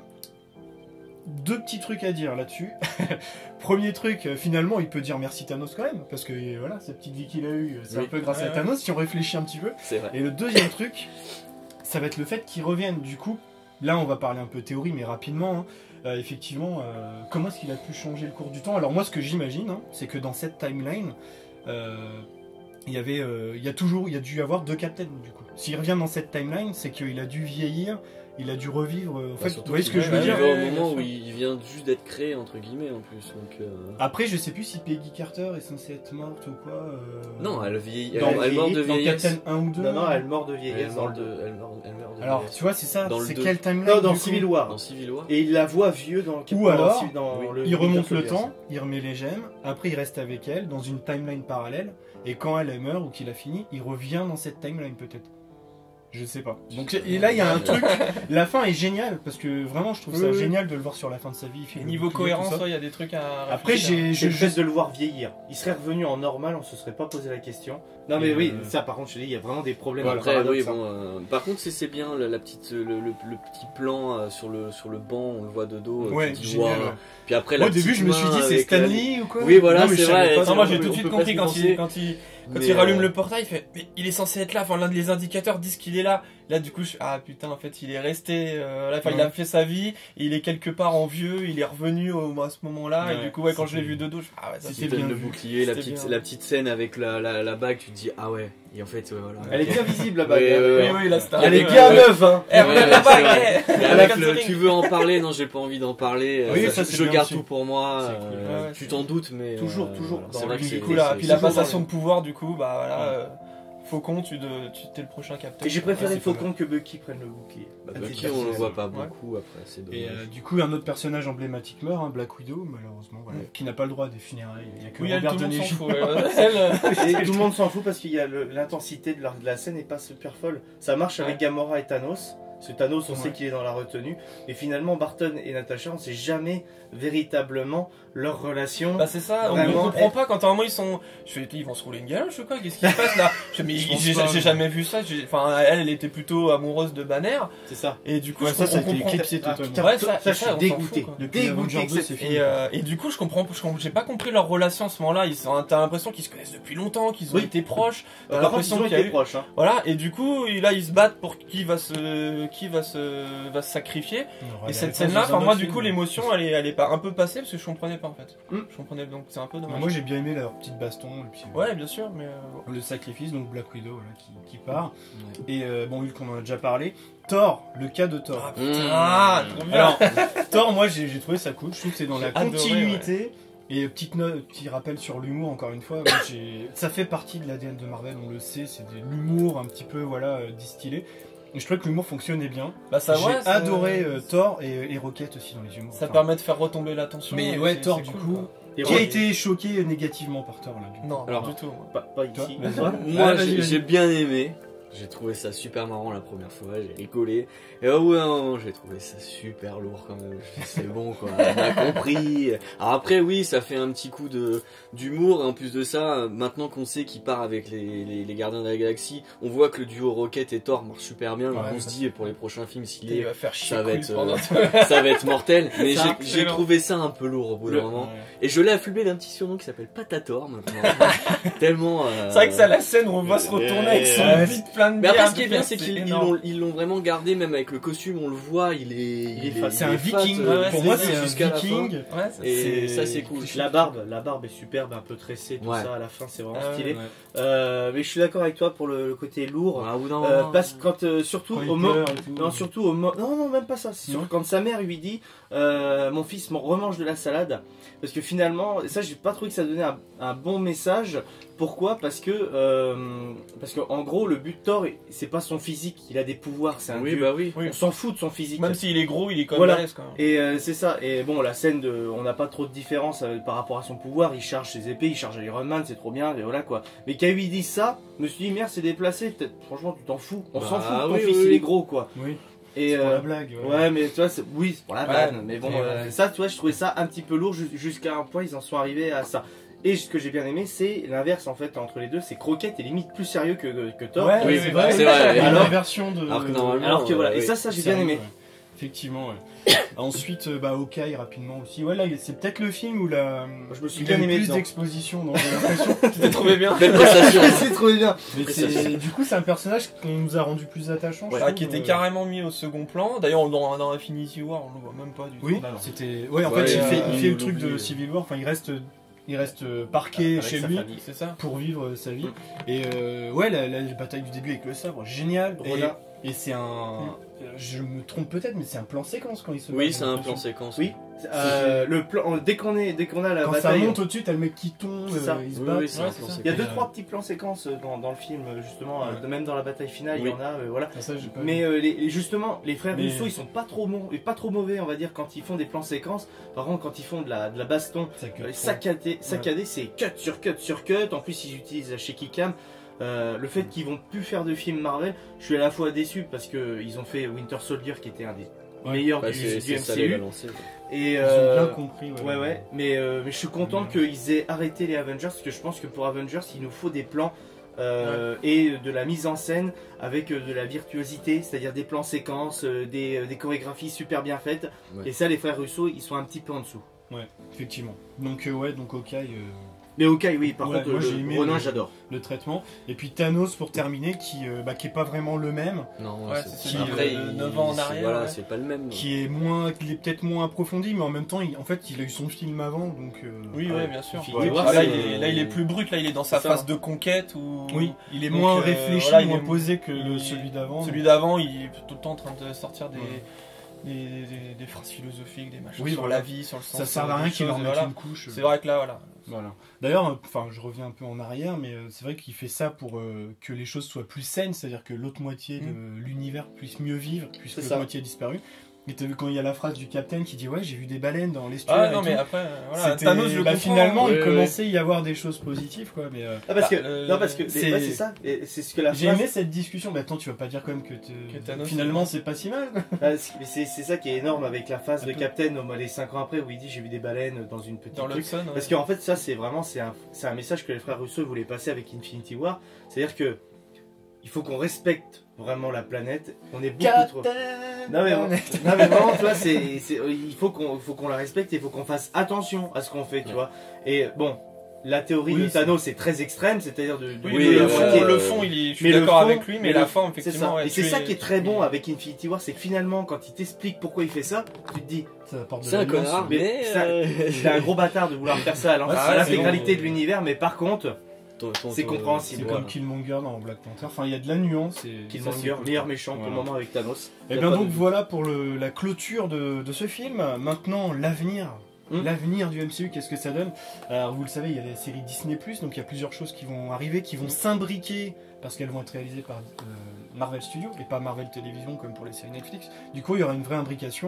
deux petits trucs à dire là-dessus. Premier truc, euh, finalement il peut dire merci Thanos quand même, parce que euh, voilà, cette petite vie qu'il a eue, c'est Oui. un peu grâce Ouais, à ouais. Thanos si on réfléchit un petit peu. C'est vrai. Et le deuxième truc, ça va être le fait qu'il revienne du coup. Là on va parler un peu théorie mais rapidement. hein. Euh, effectivement, euh, comment est-ce qu'il a pu changer le cours du temps? Alors moi ce que j'imagine, hein, c'est que dans cette timeline, euh, il y avait, euh, il y a toujours, il y a dû y avoir deux captains du coup. S'il revient dans cette timeline, c'est qu'il a dû vieillir, il a dû revivre. euh, en Bah, fait, surtout vous voyez ce qu'il que je veux arrive dire? ouais, au ouais, moment bien où sûr. il vient juste d'être créé entre guillemets en plus. Donc, euh, Après, je sais plus si Peggy Carter est censée être morte ou quoi. euh, non, elle vieillit. dans, Elle, elle meurt de dans vieillesse. Captain un ou deux. Non, non, elle meurt de Elle vieillesse dans meurt le de. Elle meurt, elle meurt de Alors, vieillesse. tu vois, c'est ça. Dans le C'est deux. quelle timeline Non, dans du coup Civil War. Dans Civil War. Et il la voit vieux dans Ou dans- alors, dans oui, le Il remonte le Winter Soldier. temps, il remet les gemmes, après il reste avec elle dans une timeline parallèle, et quand elle elle meurt ou qu'il a fini, il revient dans cette timeline peut-être. Je sais pas. Donc et là il y a un truc, la fin est géniale parce que vraiment je trouve Oui, ça oui. génial de le voir sur la fin de sa vie. il fait Et le niveau bouclier, tout cohérence, ça. il y a des trucs à. Après réfléchir. j'ai, C'est je, le fait de le voir vieillir. Il serait revenu en normal, on se serait pas posé la question. Non mais Et oui, euh, ça par contre je te dis, il y a vraiment des problèmes. Après, de paradoxe, oui, hein. bon. euh, par contre, c'est c'est bien la, la petite, le, le- le petit plan euh, sur le sur le banc, on le voit de dos. euh, Ouais, tu dis, génial, waouh. ouais. Puis après, Moi la au début petite je me suis main dit c'est avec la- Stanley ou quoi. Oui, voilà, Non, mais je c'est savais vrai. pas, Non, moi j'ai on peut- tout de on suite peut compris pas quand s'y il, penser. quand il, quand Mais, il rallume euh, le portail, il fait mais il est censé être là, enfin l'un des indicateurs disent qu'il est là. Là du coup, je... ah putain, en fait il est resté, euh, là, enfin, il a fait sa vie, il est quelque part en vieux, il est revenu au, à ce moment-là, Ouais, et du coup ouais quand je l'ai c'était- vu de dos, je... ah ouais ça c'était c'est C'était bien le vu. bouclier, la C'était petite, bien. la petite scène avec la, la, la bague, tu te dis ah ouais. Et en fait, ouais, voilà. Elle est bien visible là-bas. Oui, hein. oui, Oui oui là c'était. Elle est un peu, bien euh, neuve, hein. Eh, regarde la Ouais, bague, c'est eh, Mais avec avec le, Catherine. tu veux en parler, non, j'ai pas envie d'en parler. Oui, euh, ça, je c'est je bien garde aussi. tout pour moi. C'est euh, cool. Ouais, ouais, tu c'est- t'en doutes, mais Toujours, euh, toujours voilà, dans C'est vrai le que c'est Du coup là, c'est- puis c'est la toujours passation dans de pouvoir du coup, bah voilà, euh, Faucon, tu de, tu t'es le prochain capitaine. Et j'ai préféré Ouais, c'est pas Faucon que Bucky prenne le bouclier. Bah, Ah, Bucky, c'est on le bien. voit pas Ouais. beaucoup après, c'est Et dommage. euh, du coup un autre personnage emblématique meurt, hein, Black Widow malheureusement, voilà, Ouais. qui n'a pas le droit des funérailles. Il y a que Oui, elle, Robert tout le monde Downey s'en junior fout. ouais. Celle, euh, Et tout le monde s'en fout parce qu'il y a le- l'intensité de la, de la scène n'est pas super folle. Ça marche avec Ouais. Gamora et Thanos. Parce que Thanos, on Ouais. sait qu'il est dans la retenue. Mais finalement, Barton et Natasha, on sait jamais véritablement leur relation. Bah c'est ça, on, Vraiment, on comprend elle- pas quand à un moment ils sont. Je fais, ils vont se rouler une galoche ou quoi? Qu'est-ce qui se passe là? Je fais, mais Je pense j'ai pas, j'ai mais- jamais vu ça. j'ai- Enfin, elle, elle était plutôt amoureuse de Banner. C'est ça. Et du coup, Ouais, je ça, ça a comprends- été on comprend- éclipsé Ah, totalement. putain, Ouais, ça, ça- ça, ça, je suis on s'en dégoûté. fout, quoi. Depuis Dégoûté Avengers que deux, cette c'est fille. fini. Et, euh, et du coup, je comprends, je comprends- j'ai pas compris leur relation à ce moment-là. Ils sont, t'as l'impression qu'ils se connaissent depuis longtemps, qu'ils ont Oui. été proches. T'as Par contre, ils l'impression ont qu'il y a été eu- proches. Hein. Voilà. Et du coup, là, ils se battent pour qui va se, qui va se, va se sacrifier. On aura Et des cette réponses scène-là, dans un enfin autre moi, du film. coup, l'émotion, elle est, elle est pas un peu passée parce que je comprenais pas en fait. Hmm. Je comprenais donc c'est un peu Mais dommage. moi j'ai bien aimé leur petite baston et puis euh, Ouais, bien sûr, mais. euh, le sacrifice, donc Black Widow voilà, qui, qui part. Ouais. Et euh, bon, vu qu'on en a déjà parlé, Thor, le cas de Thor. Ah putain, Mmh. ah, trop bien. Alors, Thor, moi j'ai j'ai trouvé ça cool, je trouve que c'est dans la J'ai adoré, continuité. Et petite note, petit rappel sur l'humour encore une fois, moi, j'ai- ça fait partie de l'A D N de Marvel, on le sait, c'est de l'humour un petit peu voilà euh, distillé. Et je trouvais que l'humour fonctionnait bien. Bah ça, J'ai ouais, ça- adoré euh, Thor et, et Rocket aussi dans les humours. Ça Enfin, permet de faire retomber l'attention. Mais et ouais, c'est- Thor c'est du cool, coup, quoi. Et Qui a ouais, été choqué négativement par Thor là du coup. Non, Alors, pas du tout. moi. Pas, pas Toi, ici. vas-y. Toi Moi, Ah, vas-y, j'ai vas-y. j'ai bien aimé. J'ai trouvé ça super marrant la première fois, j'ai rigolé. Et au bout d'un moment, j'ai trouvé ça super lourd quand même. Je dis, c'est bon quoi, on a compris. Alors après, oui, ça fait un petit coup de d'humour. Et en plus de ça, maintenant qu'on sait qu'il part avec les, les, les Gardiens de la Galaxie, on voit que le duo Rocket et Thor marche super bien. Donc Ouais, on se dit, pour les prochains films, s'il Il est, va faire chier ça va couille être, pendant- euh, ça va être mortel. Mais C'est j'ai- excellent. j'ai trouvé ça un peu lourd au bout d'un Le- moment. Ouais. Et je l'ai affublé d'un petit surnom qui s'appelle Patator maintenant. Tellement. euh, C'est vrai que c'est à la scène où on va se retourner avec son Ouais. vide plein de Mais bière. après, ce qui est bien, c'est qu'ils ils énorme. l'ont ils l'ont vraiment gardé, même avec le costume, on le voit, il est. Il est fat. C'est un il est fat, viking. euh, ouais, Pour c'est moi, ça, c'est un jusqu'à la viking. Ouais, c'est- Et C'est- ça, c'est cool. La barbe, la barbe est superbe, un peu tressée, tout Ouais. ça à la fin, c'est vraiment Ah ouais, stylé. Ouais. Euh, mais je suis d'accord avec toi pour le, le côté lourd. Ouais, au bout d'un Euh, moment, parce que quand euh, surtout Quand il au moment, pleure et tout. non surtout au mo- non non même pas ça. C'est Non. sur- quand sa mère lui dit euh, mon fils m'en remange de la salade, parce que finalement ça j'ai pas trouvé que ça donnait un, un bon message. Pourquoi? Parce que euh, parce que en gros le but de Thor c'est pas son physique, il a des pouvoirs, c'est un Oui, dieu. bah oui. Oui. On s'en fout de son physique. Même s'il est gros, il est quand même Voilà. balèze, quand même. Et euh, c'est ça. Et bon, la scène de, on n'a pas trop de différence euh, par rapport à son pouvoir. Il charge ses épées, il charge Iron Man, c'est trop bien. Et voilà quoi. Mais quand lui dit ça, je me suis dit merde, c'est déplacé. Peut-être, franchement, tu t'en fous. On Bah, s'en fout. Ton oui, fils, oui, il oui. est gros quoi. Oui. Et C'est pour euh, la blague. ouais, mais tu vois, c'est- oui, c'est pour la Ouais. vanne. Mais bon, Mais euh, ouais. ça, tu vois, je trouvais ça un petit peu lourd ju- jusqu'à un point. Ils en sont arrivés à ça. Et ce que j'ai bien aimé, c'est l'inverse en fait entre les deux. C'est Croquette est limite plus sérieux que, que Thor. Ouais, Oui, c'est oui, vrai. c'est vrai. À Alors- l'inversion de. Alors que normalement, Alors que voilà. euh, Et oui. ça, ça j'ai C'est bien vrai, aimé. ouais. Effectivement, ouais. Ensuite, euh, bah, Hawkeye rapidement aussi. Ouais, là, c'est peut-être le film où la. Je me suis il bien a eu aimé plus dedans. d'exposition, donc j'ai l'impression. Tu t'es trouvé bien. Belle prestation. c'est trop bien. Mais c'est- du coup, c'est un personnage qu'on nous a rendu plus attachant. je Ah, trouve, qui était euh. carrément mis au second plan. D'ailleurs, dans, dans Infinity War, on le voit même pas du Oui, tout. c'était. Ouais, en Ouais, fait, il euh, fait, il fait il le truc de l'oublie. Civil War. Enfin, il reste, il reste euh, parqué Avec chez sa lui famille. C'est ça. pour vivre euh, sa vie. Et euh, ouais, la, la bataille du début avec le sabre, génial. Et, Roda. et c'est un. Je me trompe peut-être, mais c'est un plan séquence quand il se. bat, Oui, j'ai c'est un l'impression. plan séquence. Oui. Euh, le plan, dès qu'on est, dès qu'on a la Quand bataille. ça monte au-dessus, t'as le mec qui tombe, C'est ça. euh, il se Oui, bat. oui, c'est Ouais, un c'est plan ça. Il y a séquence. deux trois petits plans séquences euh, dans, dans le film justement, Ouais. euh, même dans la bataille finale Oui. il y en a, euh, voilà. Ah, ça, j'ai pas Mais vu. euh, les, justement, les frères Mais- Russo ils sont pas trop bons et pas trop mauvais on va dire quand ils font des plans séquences. Par contre quand ils font de la, de la baston, Ça cut euh, trop. saccadé, saccadé c'est cut sur cut sur cut. En plus ils utilisent la shaky cam. Euh, le fait qu'ils vont plus faire de films Marvel, je suis à la fois déçu parce que ils ont fait Winter Soldier qui était un des Ouais. meilleurs Bah, du, c'est du c'est ça les M C U. balancer. Et Ils euh, ont bien compris. Ouais ouais, mais, euh, mais je suis content Ouais. qu'ils aient arrêté les Avengers parce que je pense que pour Avengers il nous faut des plans euh, et de la mise en scène avec euh, de la virtuosité, c'est-à-dire des plans séquences, euh, des, euh, des chorégraphies super bien faites. Ouais. Et ça les frères Russo ils sont un petit peu en dessous. Ouais, effectivement. Donc, euh, ouais, donc Hawkeye, euh, Mais ok oui par Ouais, contre moi, le- j'ai aimé Ronin le- j'adore. le traitement. Et puis Thanos pour terminer, qui, euh, bah, qui est pas vraiment le même, Non, Ouais, c'est c'est celui après, de il- neuf ans en c'est- arrière, Voilà, ouais. c'est pas le même. qui est moins, qui est peut-être moins approfondi, mais en même temps, il, en fait, il a eu son film avant, donc. euh, Oui, Ah ouais, ouais. bien sûr. Infinity Ouais, War, ah, là, c'est- il est, là, il est plus brut. Là, il est dans sa C'est ça. phase de conquête. Où... Oui, il est Donc, moins euh, réfléchi, voilà, il moins est- posé que le, il- celui d'avant. Celui d'avant, il est tout le temps en train de sortir des, Ouais. des, des- des phrases philosophiques, des machins Oui, sur voilà. la vie, sur le sens. Ça sert euh, à rien des qu'il choses, en et mette voilà. une couche. C'est vrai que là, voilà. Voilà. D'ailleurs, euh, enfin, je reviens un peu en arrière, mais euh, c'est vrai qu'il fait ça pour euh, que les choses soient plus saines, c'est-à-dire que l'autre moitié de l'univers puisse mieux vivre, puisque C'est l'autre ça. moitié a disparu. Et t'as vu quand il y a la phrase du capitaine qui dit ouais, j'ai vu des baleines dans l'estuaire. Ah et non, tout. mais après, euh, voilà, C'était- Thanos, je le bah, comprends. finalement, Ouais, il ouais. commençait à y avoir des choses positives, quoi. Mais euh, Ah parce Bah, que euh, non parce que c'est- ouais, c'est ça et c'est ce que la j'ai phrase- aimé cette discussion. Mais attends, tu vas pas dire quand même que, te- Que Thanos, finalement c'est pas si mal. Ah, c'est c'est- c'est ça qui est énorme avec la phase Un de peu. Captain au les cinq ans après où il dit j'ai vu des baleines dans une petite Dans truc. l'Hudson. Parce qu'en fait ça c'est vraiment c'est un, c'est un message que les frères Russo voulaient passer avec Infinity War, c'est-à-dire que il faut qu'on respecte vraiment la planète, on est beaucoup trop... Non mais, non mais vraiment tu vois c'est, c'est- il faut qu'on, faut qu'on la respecte et il faut qu'on fasse attention à ce qu'on fait tu Ouais. vois. Et bon la théorie Oui, de c'est- Thanos c'est très extrême, c'est-à-dire de, de Oui, Oui, le, euh, fond, euh, le fond, il est, je suis mais le d'accord fond- avec lui, mais, mais la le- fin, c'est effectivement. ça. ouais, Et c'est tu ça es- qui est très tu bon es- avec Infinity War, c'est que finalement quand il t'explique pourquoi il fait ça, tu te dis Ça apporte de C'est un l'alliance. connard, mais mais. ça- euh, c'est un gros bâtard de vouloir faire ça à l'en- Ouais, à c'est l'intégralité bon. de l'univers, mais par contre ton- ton- c'est ton- compréhensible. C'est voilà. comme Killmonger dans Black Panther. Enfin, il y a de la nuance. Et ça, c'est Killmonger, cool, meilleur quoi. méchant pour le Voilà. moment avec Thanos. Et Y a bien pas donc de- voilà pour le- la clôture de, de ce film. Maintenant l'avenir. Hmm. L'avenir du M C U, qu'est-ce que ça donne? Alors vous le savez, il y a les séries Disney plus, donc il y a plusieurs choses qui vont arriver, qui vont s'imbriquer parce qu'elles vont être réalisées par euh, Marvel Studios et pas Marvel Television comme pour les séries Netflix. Du coup, il y aura une vraie imbrication.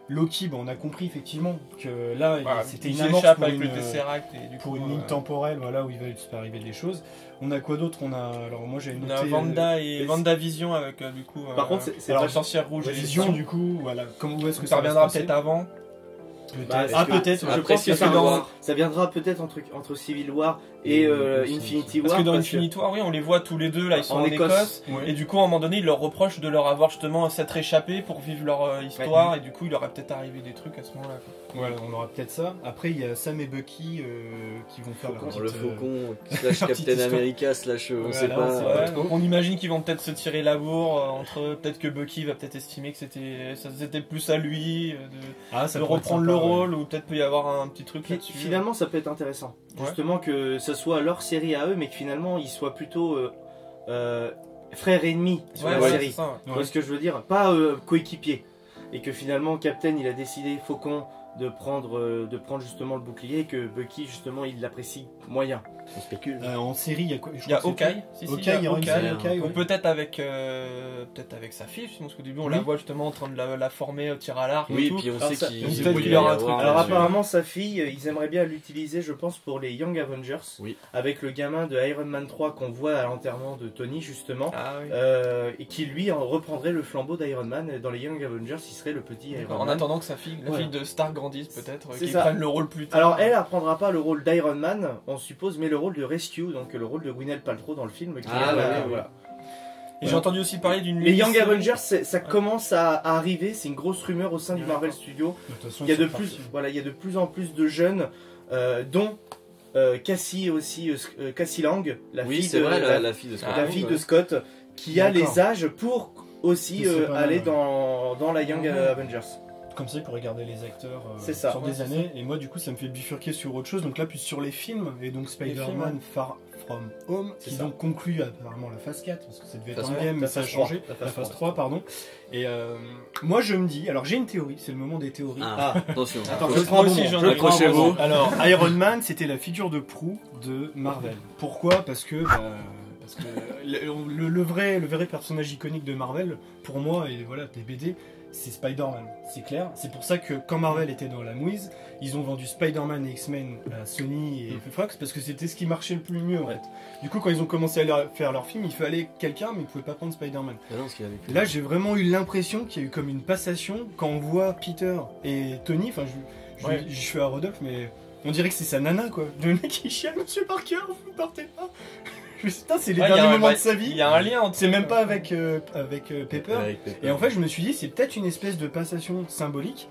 Loki, bah, on a compris effectivement que là, Voilà, c'était il une amorce s'échappe pour avec une, le Tesseract et du pour coup, une ligne euh, temporelle, voilà, où il va se arriver des choses. On a quoi d'autre? On a, alors moi j'avais on noté a Vanda euh, et les- Vanda Vision avec euh, du coup. Par euh, contre, c'est- c'est alors pas- sorcière rouge Ouais, et Vision, Vision. du coup, voilà. Comment où est-ce que Ça ça, va se reviendra passer? peut-être avant. Peut-être. Bah, Ah, est-ce que- peut-être. Je Après, pense que Civil ça, War. ça viendra peut-être entre, entre Civil War et Et euh, Écosse, Infinity War. Parce que dans parce Infinity War, oui, on les voit tous les deux là, ils sont En en, Écosse. Écosse. Ouais. Et du coup, à un moment donné, ils leur reprochent de leur avoir justement s'être échappé pour vivre leur euh, histoire. Et du coup, il leur a peut-être arrivé des trucs à ce moment-là. quoi. Voilà, on aura peut-être ça. Après, il y a Sam et Bucky euh, qui vont faire leur Dans petite, le euh, faucon, slash petite Captain histoire. America, slash euh, on Voilà, sait on pas. sait euh, pas. Ouais, donc on imagine qu'ils vont peut-être se tirer la bourre euh, entre. Peut-être que Bucky va peut-être estimer que c'était ça c'était plus à lui euh, de, Ah, ça de pourrait être reprendre sympa, le ouais. rôle, ou peut-être peut y avoir un petit truc Fi- là-dessus. Finalement, ça peut être intéressant. Ouais. Justement, que ce soit leur série à eux, mais que finalement, ils soient plutôt euh, euh, frères ennemis sur Ouais, la ouais, série. c'est ça, ouais. Tu vois ce que je veux dire? Pas euh, coéquipiers. Et que finalement, Captain, il a décidé, Faucon, de prendre, euh, de prendre justement le bouclier, et que Bucky, justement, il l'apprécie moyen. On spécule. Euh, en série, il y a quoi? Je Il y a crois que c'est Hawkeye, si, si, Hawkeye, il y a il y aura une Hawkeye. série Hawkeye, Ou ouais. peut-être avec, euh, peut-être avec sa fille, parce qu'au début on Oui. la voit justement en train de la, la former au tir à l'arc Oui, et tout. puis on Alors sait ça- qu'il peut-être il qu'il va y y aura un avoir truc un- Alors là-dessus. apparemment, sa fille, euh, ils aimeraient bien l'utiliser, je pense, pour les Young Avengers. Oui. Avec le gamin de Iron Man trois qu'on voit à l'enterrement de Tony, justement. Ah oui. Euh, et qui lui en reprendrait le flambeau d'Iron Man. Et dans les Young Avengers, il serait le petit Iron En Man. attendant que sa fille, la Voilà. fille de Stark grandisse peut-être, C'est qu'il ça. prenne le rôle plus tard. Alors elle, elle prendra pas le rôle d'Iron Man, on suppose, mais le rôle de Rescue, donc le rôle de Gwyneth Paltrow dans le film. Qui Ah, est, ouais, euh, ouais, ouais. voilà. Et j'ai entendu aussi parler d'une Les Young mini-série. Avengers, c'est- ça commence à, à arriver, c'est une grosse rumeur au sein du Marvel Studios. De toute façon, Il y a ils de sont plus, partis. voilà, il y a de plus en plus de jeunes, euh, dont euh, Cassie aussi, euh, euh, Cassie Lang, la Oui, fille c'est de vrai, la, la, la fille de Scott. Ah la oui, fille ouais. de Scott, qui a D'accord. les âges pour aussi C'est euh, pas mal, aller ouais. dans, dans la Young Mhm. euh, Avengers. Comme ça, il pourrait garder les acteurs euh, C'est ça. sur Ouais, des c'est années. Et moi, du coup, ça me fait bifurquer sur autre chose. Donc là, plus sur les films. Et donc films, Spider-Man Far From Home, C'est qui ça. donc conclut apparemment la phase quatre, parce que ça devait être Phase un trois, game, mais la ça a phase changé. trois, La phase trois, pardon. Et euh, moi, je me dis, alors j'ai une théorie, c'est le moment des théories. Ah, attention. Attends, Je je prends moi aussi, bon, j'en je ai prends un Accrochez-vous. moment. Alors, Iron Man, c'était la figure de proue de Marvel. Pourquoi? Parce que, bah, parce que le, le- le vrai, le vrai personnage iconique de Marvel, pour moi, et voilà, des B D, c'est Spider-Man. C'est clair. C'est pour ça que quand Marvel était dans la mouise, ils ont vendu Spider-Man et X-Men à Sony et Fox, parce que c'était ce qui marchait le plus mieux, en fait. Du coup, quand ils ont commencé à leur- faire leur film, il fallait quelqu'un, mais ils pouvaient pas prendre Spider-Man. Ah non, parce qu'il y avait plus. Là, j'ai vraiment eu l'impression qu'il y a eu comme une passation quand on voit Peter et Tony. Enfin, je, je, Ouais. je suis à Rodolphe, mais on dirait que c'est sa nana, quoi. Le mec qui chiale, Monsieur Parker, vous partez pas. Je me suis dit, putain, c'est les Ouais, il y a derniers un- moments bah, de sa Il vie. y a un lien entre. C'est même pas avec, euh, avec euh, Pepper. Avec Pepper. Et en fait, je me suis dit, c'est peut-être une espèce de passation symbolique.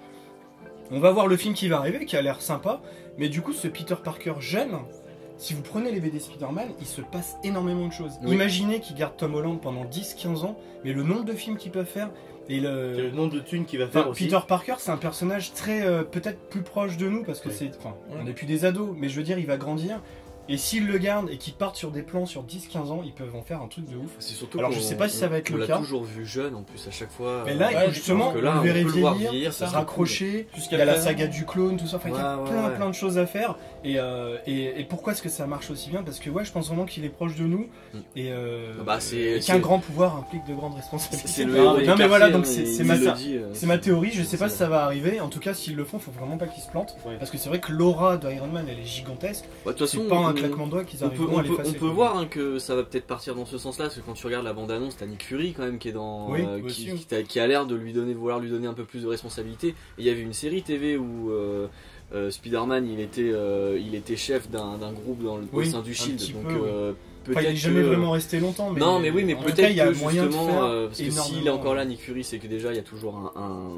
On va voir le film qui va arriver, qui a l'air sympa. Mais du coup, ce Peter Parker jeune, si vous prenez les B D Spider-Man, il se passe énormément de choses. Oui. Imaginez qu'ils gardent Tom Holland pendant dix quinze ans, mais le nombre de films qu'ils peuvent faire. Et C'est le... le nom de thune qui va faire Enfin, aussi. Peter Parker, c'est un personnage très euh, peut-être plus proche de nous parce que Oui. c'est, enfin, on Ouais. n'est plus des ados, mais je veux dire, il va grandir. Et s'ils le gardent et qu'ils partent sur des plans sur dix quinze ans, ils peuvent en faire un truc de ouf. C'est surtout Alors, qu'on- je sais pas si ça va être on le l'a cas. toujours vu jeune en plus à chaque fois. Mais là, euh, Ouais, justement, alors que là, on le verrait on peut le voir vieillir, vieillir, ça se sera raccrocher. Jusqu'à Il y a la présent. saga du clone, tout ça. Enfin, il y a Ouais, plein, ouais. plein de choses à faire. Et, euh, et, et pourquoi est-ce que ça marche aussi bien? Parce que ouais, je pense vraiment qu'il est proche de nous. Mm. Et, euh, Ah bah, c'est- et c'est- qu'un grand pouvoir implique de grandes C'est responsabilités. c'est le Non, héros mais écarté, voilà, donc hein, c'est il- c'est il ma, le dit, euh, c'est ma théorie. Je sais pas c'est- si ça va arriver. En tout cas, s'ils le font, faut vraiment pas qu'ils se plantent. Ouais. Parce que c'est vrai que l'aura de Iron Man, elle est gigantesque. Bah, de toute C'est façon, pas un on- claquement de doigts qu'ils On arrivent peut, à on, peut, l'effacer. on peut voir hein, que ça va peut-être partir dans ce sens-là, parce que quand tu regardes la bande-annonce, t'as Nick Fury quand même qui est dans, Oui, euh, aussi, qui, oui. qui t'a- qui a l'air de lui donner, vouloir lui donner un peu plus de responsabilité. Et il y avait une série T V où euh, euh, Spider-Man il était, euh, il était chef d'un d'un groupe dans le, Oui, au sein du un Shield, petit donc peu, euh, Enfin, il peut-être est jamais que- vraiment resté longtemps. Mais non, mais oui, mais en tout peut-être cas, il y a que moyen de justement, faire euh, parce que s'il est énormément. encore là, Nick Fury, c'est que déjà il y a toujours un,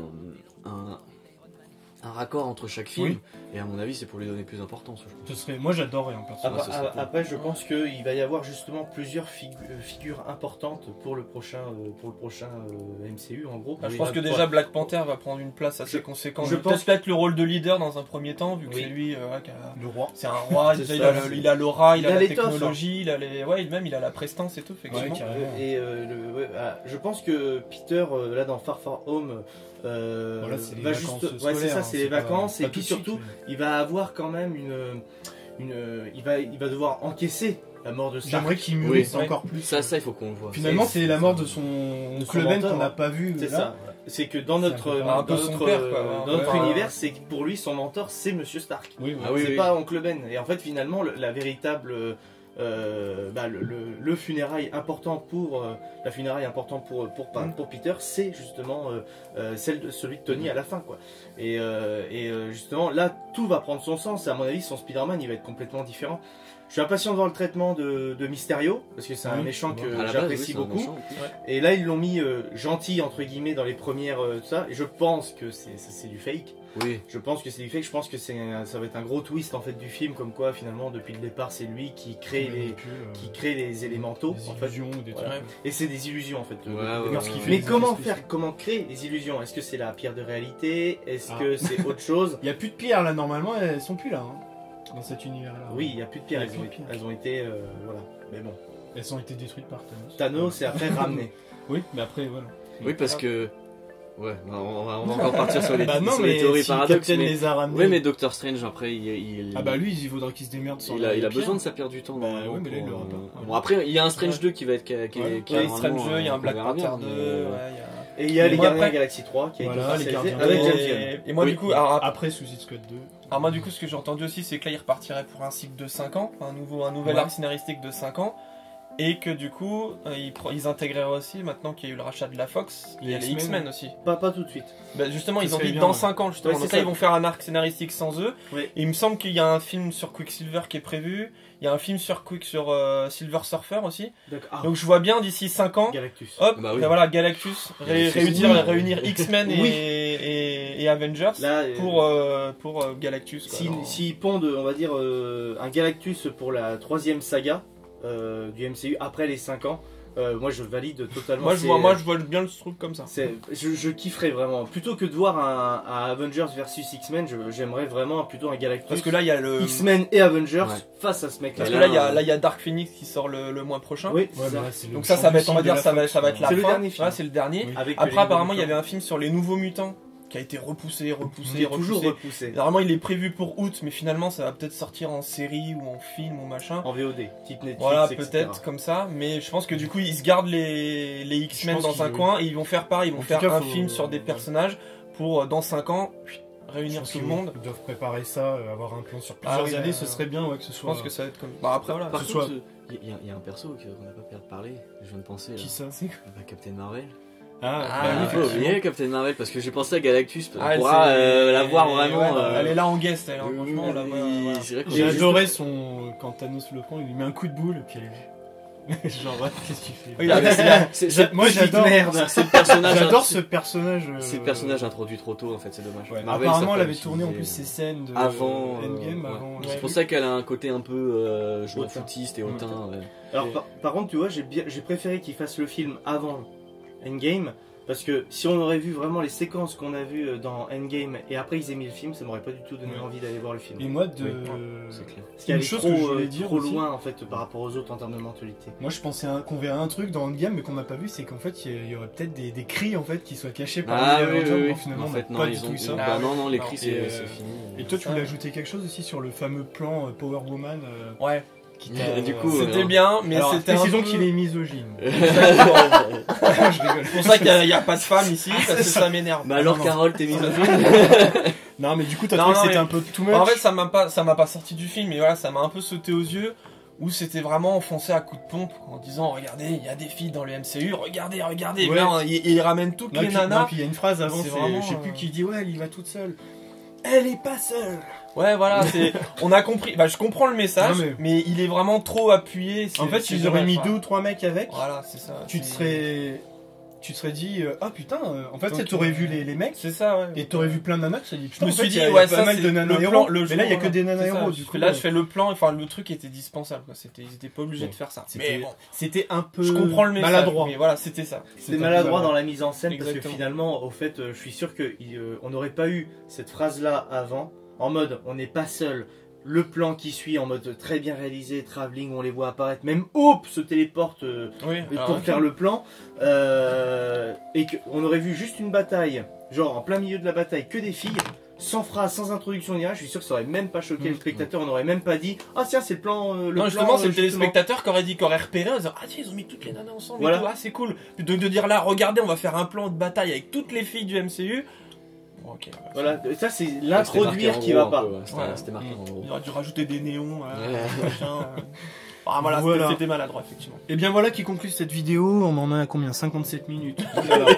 un, un, un raccord entre chaque film, Oui. et à mon avis, c'est pour lui donner plus d'importance. je pense. Ce serait... Moi, j'adorerais en personne. Après, ça serait cool. après, je pense qu'il va y avoir justement plusieurs figu- euh, figures importantes pour le prochain, euh, pour le prochain euh, M C U en gros. Ah, je Oui. pense que Ouais. déjà Black Panther va prendre une place assez Je- conséquente. je Peut-être pense- peut-être le rôle de leader dans un premier temps, vu que Oui. c'est lui euh, ouais, qui a- Le roi. c'est un roi, C'est il, ça, a, c'est- le- il a l'aura, il, il a a la l'étoffe, technologie, il a les, ouais, même il a la prestance et tout, effectivement. Ouais, carrément. Et euh, le- ouais, ah, je pense que Peter, euh, là dans Far Far Home, euh, Voilà, c'est les va vacances juste, ouais, scolaires, c'est ça, hein, c'est les pas- vacances, pas et tout puis de suite, surtout, mais- il va avoir quand même une, une, il va, il va devoir encaisser la mort de Stark. J'aimerais qu'il mûrisse Oui. encore plus. Ça, ça, il faut qu'on le voit. Finalement, C'est- c'est la mort de de son son Cleven mentor, qu'on n'a hein. pas vu C'est là. ça. c'est que dans notre, un peu dans un peu son notre, père, euh, quoi. dans notre Ouais. univers, c'est que pour lui, son mentor, c'est Monsieur Stark. Oui, oui. Ah oui, c'est oui. pas Oncle Ben. Et en fait, finalement, le- la véritable, euh, bah, le, le, le funérail important pour euh, la funéraille important pour pour, pour, pour Peter, c'est justement euh, euh, celle de celui de Tony à la fin, quoi. Et, euh, et euh, justement, là, tout va prendre son sens. À mon avis, son Spider-Man, il va être complètement différent. Je suis impatient de voir le traitement de, de Mysterio, parce que c'est un Oui, méchant à que À la base, j'apprécie oui, c'est un beaucoup. méchant. Et là, ils l'ont mis euh, gentil, entre guillemets, dans les premières, euh, tout ça. Et je pense que c'est ça, c'est du fake. Oui. Je pense que c'est du fake. Je pense que c'est un- ça va être un gros twist, en fait, du film. Comme quoi, finalement, depuis le départ, c'est lui qui crée les, qui crée les élémentaux, des en fait. illusions ou des Voilà. trucs. Et c'est des illusions, en fait. Ouais, le- ouais, le- ouais, ce qu'il ouais. fait Mais des comment effets faire, spéciaux. comment créer des illusions? Est-ce que c'est la pierre de réalité? Est-ce Ah. que c'est autre chose? Il y a plus de pierres là, normalement, elles sont plus là, hein, dans cet univers-là. Oui, il n'y a plus de pierres. Il y a Elles ont, plus de pierres. elles ont été, euh, voilà. Mais bon, Elles ont été détruites par Thanos. Thanos est après ramené. Oui, mais après, voilà. Oui, parce que. Ouais, bah, on va, on va encore partir sur les, Bah non, sur les mais théories si paradoxes. Captain Mais... les a ramenés. Oui, mais Doctor Strange, après, il. il... Ah bah lui, il faudra qu'il se démerde sans Il a, la il a pierre. besoin de sa pierre du temps. Bah normalement, ouais, mais là, il pour, l'aura euh, pas. Bon, après, il y a un Strange Ouais. deux qui va être. Qui, qui, Ouais. qui est Oui, Strange vraiment, deux, il y a un euh, Black qu'on verra Panther bien, deux, mais, euh, ouais, il y a... Et il y a Mais les moi, Gardiens de la après- Galaxie trois qui a Voilà, été les officialisé Gardiens avec de- James Gunn. Et, et moi, Oui. du coup, alors, Après Suicide Squad deux. alors moi, du coup, ce que j'ai entendu aussi, c'est que là, il repartirait pour un cycle de cinq ans, un, nouveau, un nouvel Ouais. arc scénaristique de cinq ans, et que du coup, euh, ils, pro- ils intégreraient aussi, maintenant qu'il y a eu le rachat de la Fox, il y a les X-Men. X-Men aussi. Pas, pas tout de suite. Bah, justement, Ça ils ont serait dit bien, dans ouais. cinq ans, justement. Ouais, c'est Donc là, ça. ils vont faire un arc scénaristique sans eux. Oui. Et il me semble qu'il y a un film sur Quicksilver qui est prévu. Il y a un film sur Quick sur euh, Silver Surfer aussi. D'accord. Ah, Donc je vois bien d'ici cinq ans, Galactus. hop, Bah oui. ben voilà, Galactus, ré- Galactus, réunir, oui. réunir X-Men et, Oui. et, et Avengers Là, euh, pour, euh, pour euh, Galactus. Quoi, si, dans- s'ils pondent, on va dire, euh, un Galactus pour la troisième saga euh, du M C U après les cinq ans, euh, moi je valide totalement. Moi je, C'est- vois, moi je vois bien le truc comme ça. c'est- je, je kifferais vraiment. Plutôt que de voir un, un Avengers versus X-Men, je- j'aimerais vraiment plutôt un Galactus. Parce que là il y a le. X-Men et Avengers Ouais. face à ce mec-là. Parce Et que là, là il y a, euh, là, il y a Dark Phoenix qui sort le, le mois prochain. Oui, Ouais, c'est bah ça. là, c'est le Donc ça, ça va être, on va champion dire, de ça la va, ça va être la C'est le fin. dernier film. Voilà, c'est le dernier. Oui. Avec Après les apparemment il y nouveaux avait un film sur les nouveaux mutants qui a été repoussé, repoussé, Il est toujours repoussé. repoussé. Normalement il est prévu pour août, mais finalement ça va peut-être sortir en série ou en film ou machin. En V O D, type Netflix, Voilà, et cetera. peut-être comme ça, mais je pense que du coup ils se gardent les, les X-Men Je dans pense un qu'ils- coin et ils vont faire pareil, ils vont En tout faire cas, un faut- film sur des ouais. personnages pour euh, dans cinq ans puis, Je réunir pense tout le qu'ils- monde. Ils doivent préparer ça, euh, avoir un plan sur Ah plusieurs oui, années, euh, ce serait bien ouais, que ce Je soit. pense que ça va être comme. Bah après voilà. Par ce contre, soit- il y, a- il y a un perso qu'on n'a pas pu parler, je viens de penser. Là. Qui ça Bah, Captain Marvel. Ah, Ah, bah oui, Il faut effectivement. oublier Captain Marvel parce que j'ai pensé à Galactus. On Ah, elle, pourra c'est- euh, la voir vraiment. ouais, euh, Elle est là en guest, elle, hein, oui, franchement. Là, oui, voilà, voilà. c'est vrai que J'ai j'ai adoré son. Quand Thanos le prend, il lui met un coup de boule, puis elle est. Genre, ouais, qu'est-ce qu'il fait Oui, Ah, mais c'est la- c'est- c'est- Moi Petite j'adore. merde. c'est le personnage. J'adore c'est- ce personnage. euh, C'est le personnage introduit trop tôt en fait, c'est dommage. Ouais, Marvel, apparemment, ça elle peut avait tourné en plus utiliser, ses scènes de avant, euh, Endgame. ouais. Avant. C'est Ouais. pour ça qu'elle a un côté un peu euh, je m'en Hautain. foutiste et hautain. ouais. Alors Et- par, par contre, tu vois, j'ai bien, j'ai préféré qu'ils fassent le film avant Endgame, parce que si on aurait vu vraiment les séquences qu'on a vues euh, dans Endgame et après ils aient mis le film, ça m'aurait pas du tout donné Ouais. envie d'aller voir le film. Et moi, de. Oui. C'est clair. Parce qu'elle une est chose trop, que je voulais euh, dire trop aussi. loin en fait par rapport aux autres en termes de mentalité. Moi, je pensais un- qu'on verrait un truc dans Endgame, mais qu'on n'a pas vu, c'est qu'en fait, il y, a- il y aurait peut-être des, des cris en fait qui soient cachés par Ah les oui, Avengers. oui, Bon, oui. finalement, En on fait, n'a non, pas ils du ont. tout ça. bah Ah non, non, les non. cris Et, c'est euh, c'est fini. Et toi, tu Ça. voulais ajouter quelque chose aussi sur le fameux plan euh, Power Woman euh, Ouais, qui Et t'a- du coup, c'était euh, bien, mais Alors, c'était un précisons peu... qu'il est misogyne. C'est Je rigole. pour ça qu'il n'y a, a pas de femme ici, parce que ça m'énerve. Bah alors, non, non. Carole, t'es misogyne. Non, mais du coup, t'as Non, trouvé que non, c'était mais- un peu too much. En fait, ça m'a pas, ça m'a pas sorti du film, mais voilà, ça m'a un peu sauté aux yeux, où c'était vraiment enfoncé à coups de pompe, en disant, regardez, il y a des filles dans le M C U, regardez, regardez. Ouais. Là, il, il ramène toutes Non, les puis- non, nanas. puis il y a une phrase avant, C'est c'est- vraiment, je sais plus euh, qui dit ouais, elle y va toute seule. Elle est pas seule. Ouais, voilà, c'est, on a compris. Bah, je comprends le message, Non, mais... mais- il est vraiment trop appuyé. c'est- En fait, c'est ils auraient dommage, mis voilà. deux ou trois mecs avec. Voilà, c'est ça. Tu te c'est- serais, tu te serais dit euh, ah putain. euh, En fait, Donc, tu aurais euh, vu les, les mecs C'est ça, ouais. et t'aurais vu plein de nanas. Tu t'es dit Je putain. me en suis fait, dit, il y a- il y ouais, a pas ça, mal c'est de le nanas plan, héros. le Mais jour, là, il y a que voilà. des nanas C'est ça, héros. je Du fais- coup, là, euh, je fais le plan. Enfin, le truc était dispensable. Quoi. C'était, ils étaient pas obligés Bon, de faire ça. c'était- Mais bon, c'était un peu. je comprends le message. maladroit. Mais voilà, c'était ça. C'était maladroit dans la mise en scène parce que Exactement. finalement, au fait, euh, je suis sûr qu'on n'aurait pas eu cette phrase-là avant, en mode on n'est pas seul. Le plan qui suit en mode très bien réalisé, travelling, on les voit apparaître, même Hope se téléporte euh, Oui. pour alors, faire le plan, euh, et qu'on aurait vu juste une bataille, genre en plein milieu de la bataille, que des filles. sans phrase, sans introduction ni rien, je suis sûr que ça aurait même pas choqué Mmh. le spectateur, on n'aurait même pas dit ah tiens c'est le plan euh, le Non, plan, justement, c'est euh, le justement. téléspectateur qui aurait dit, qui aurait repéré en disant ah tiens ils ont mis toutes les nanas ensemble, Voilà. et tout, ah c'est cool. Plutôt que de dire là, regardez, on va faire un plan de bataille avec toutes les filles du M C U. Bon, ok. ouais, Voilà, ça c'est C'était l'introduire marqué qui en va gros, pas. un peu, ouais. C'était Ouais. c'était marqué en gros. Il aurait dû rajouter des néons. euh, Ouais. machin, euh. Ah voilà, Voilà. c'était- c'était maladroit effectivement. Et bien voilà qui conclut cette vidéo, on en a à combien cinquante-sept minutes. Voilà.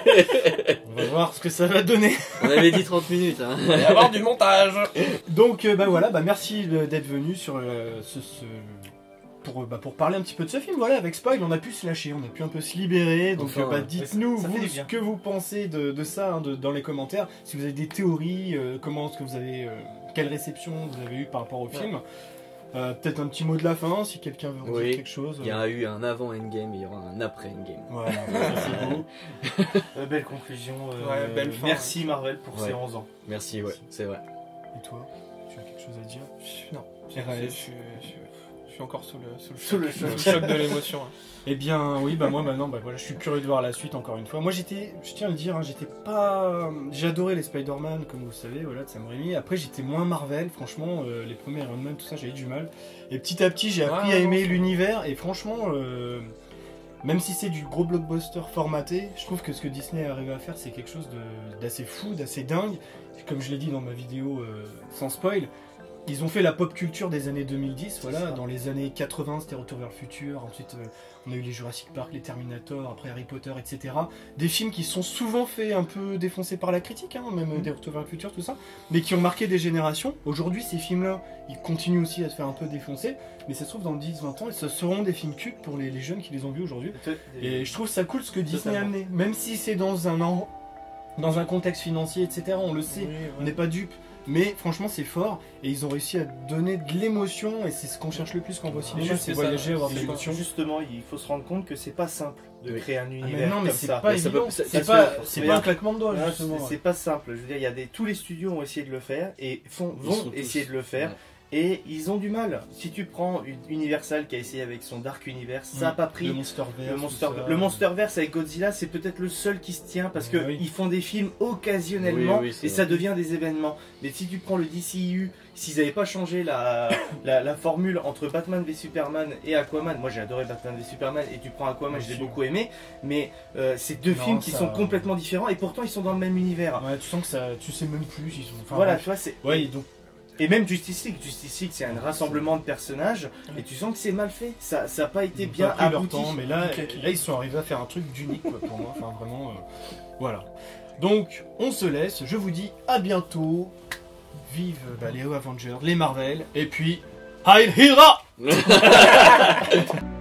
On va voir ce que ça va donner. On avait dit trente minutes. Hein. Il va y avoir du montage. Donc euh, bah voilà, bah merci de- d'être venu sur euh, ce, ce- pour, euh, bah, pour parler un petit peu de ce film. Voilà, avec Spoil, on a pu se lâcher, on a pu un peu se libérer. Donc Enfin, euh, bah, ouais. dites-nous Ça fait vous du ce bien. que vous pensez de, de ça hein, de- dans les commentaires. Si vous avez des théories, euh, comment est-ce que vous avez, euh, quelle réception vous avez eu par rapport au film. Euh, Peut-être un petit mot de la fin si quelqu'un veut en Oui. dire quelque chose. Il y a eu un avant Endgame et il y aura un après Endgame. Voilà, ça, c'est beau. Euh, belle conclusion. euh, Ouais, belle fin, merci Marvel pour Ouais. ces onze ans. Merci, ouais, c'est vrai. Et toi, tu as quelque chose à dire? Non, Et je, Raël je suis- je suis- je suis encore sous le, sous le Sous choc, le choc. sous le choc de l'émotion. hein. Eh bien, oui, bah moi maintenant, bah voilà, je suis curieux de voir la suite encore une fois. Moi, j'étais, je tiens à le dire, hein, j'étais pas, j'ai adoré les Spider-Man, comme vous le savez, voilà, de Sam Raimi. Après, j'étais moins Marvel, franchement, euh, les premiers Iron Man, tout ça, j'avais du mal. Et petit à petit, j'ai appris Ouais, à non, aimer c'est- l'univers. Et franchement, euh, même si c'est du gros blockbuster formaté, je trouve que ce que Disney est arrivé à faire, c'est quelque chose de- d'assez fou, d'assez dingue. Comme je l'ai dit dans ma vidéo euh, sans spoil. Ils ont fait la pop culture des années deux mille dix, voilà. ça. Dans les années quatre-vingts, c'était Retour vers le futur. Ensuite, euh, on a eu les Jurassic Park, les Terminator, après Harry Potter, et cetera. Des films qui sont souvent faits un peu défoncés par la critique, hein, même euh, des Retour vers le futur, tout ça, mais qui ont marqué des générations. Aujourd'hui, ces films-là, ils continuent aussi à se faire un peu défoncer, mais ça se trouve dans dix vingt ans, ce seront des films cultes pour les, les jeunes qui les ont vus aujourd'hui. Et je trouve ça cool ce que Disney a Totalement. amené, même si c'est dans un an, dans un contexte financier, et cetera. On le sait, Oui, on ouais. n'est pas dupe. Mais franchement, c'est fort et ils ont réussi à donner de l'émotion et c'est ce qu'on cherche le plus quand on voit au cinéma, Juste, c'est c'est ça, voyager, avoir de c'est l'émotion. Justement, il faut se rendre compte que c'est pas simple de Oui. créer un Ah, univers mais non, mais comme c'est ça. pas Mais ça évident, peut- ça- c'est ça pas, se fait, c'est mais pas un là- claquement de doigts Voilà, justement. c'est ouais. c'est pas simple. Je veux dire, il y a des tous les studios ont essayé de le faire et font, Ils vont sont tous- essayer de le faire. Ouais. Et ils ont du mal. Si tu prends une- Universal qui a essayé avec son Dark Universe, ça a Mm. pas pris. Le Monsterverse. Le, tout Monster, ça. le Monsterverse avec Godzilla, c'est peut-être le seul qui se tient parce que Ah oui. ils font des films occasionnellement Oui, oui, c'est et ça vrai. devient des événements. Mais si tu prends le D C U, s'ils n'avaient pas changé la, la, la formule entre Batman v Superman et Aquaman, moi j'ai adoré Batman v Superman et tu prends Aquaman, je l'ai Aussi. beaucoup aimé, mais euh, c'est deux Non, films qui ça- sont complètement différents et pourtant ils sont dans le même univers. Ouais, tu sens que ça, tu sais même plus. Ils sont. Enfin, voilà, bref. tu vois, c'est. Ouais, donc. Et même Justice League, Justice League c'est un rassemblement de personnages et tu sens que c'est mal fait, ça n'a pas été Ils ont bien pas pris leur abouti. temps, mais là, Ok, ok. là, ils sont arrivés à faire un truc d'unique quoi, pour moi. Enfin, vraiment, euh, voilà. Donc, on se laisse. Je vous dis à bientôt. Vive bah, les Avengers, les Marvel, et puis Heil Hydra.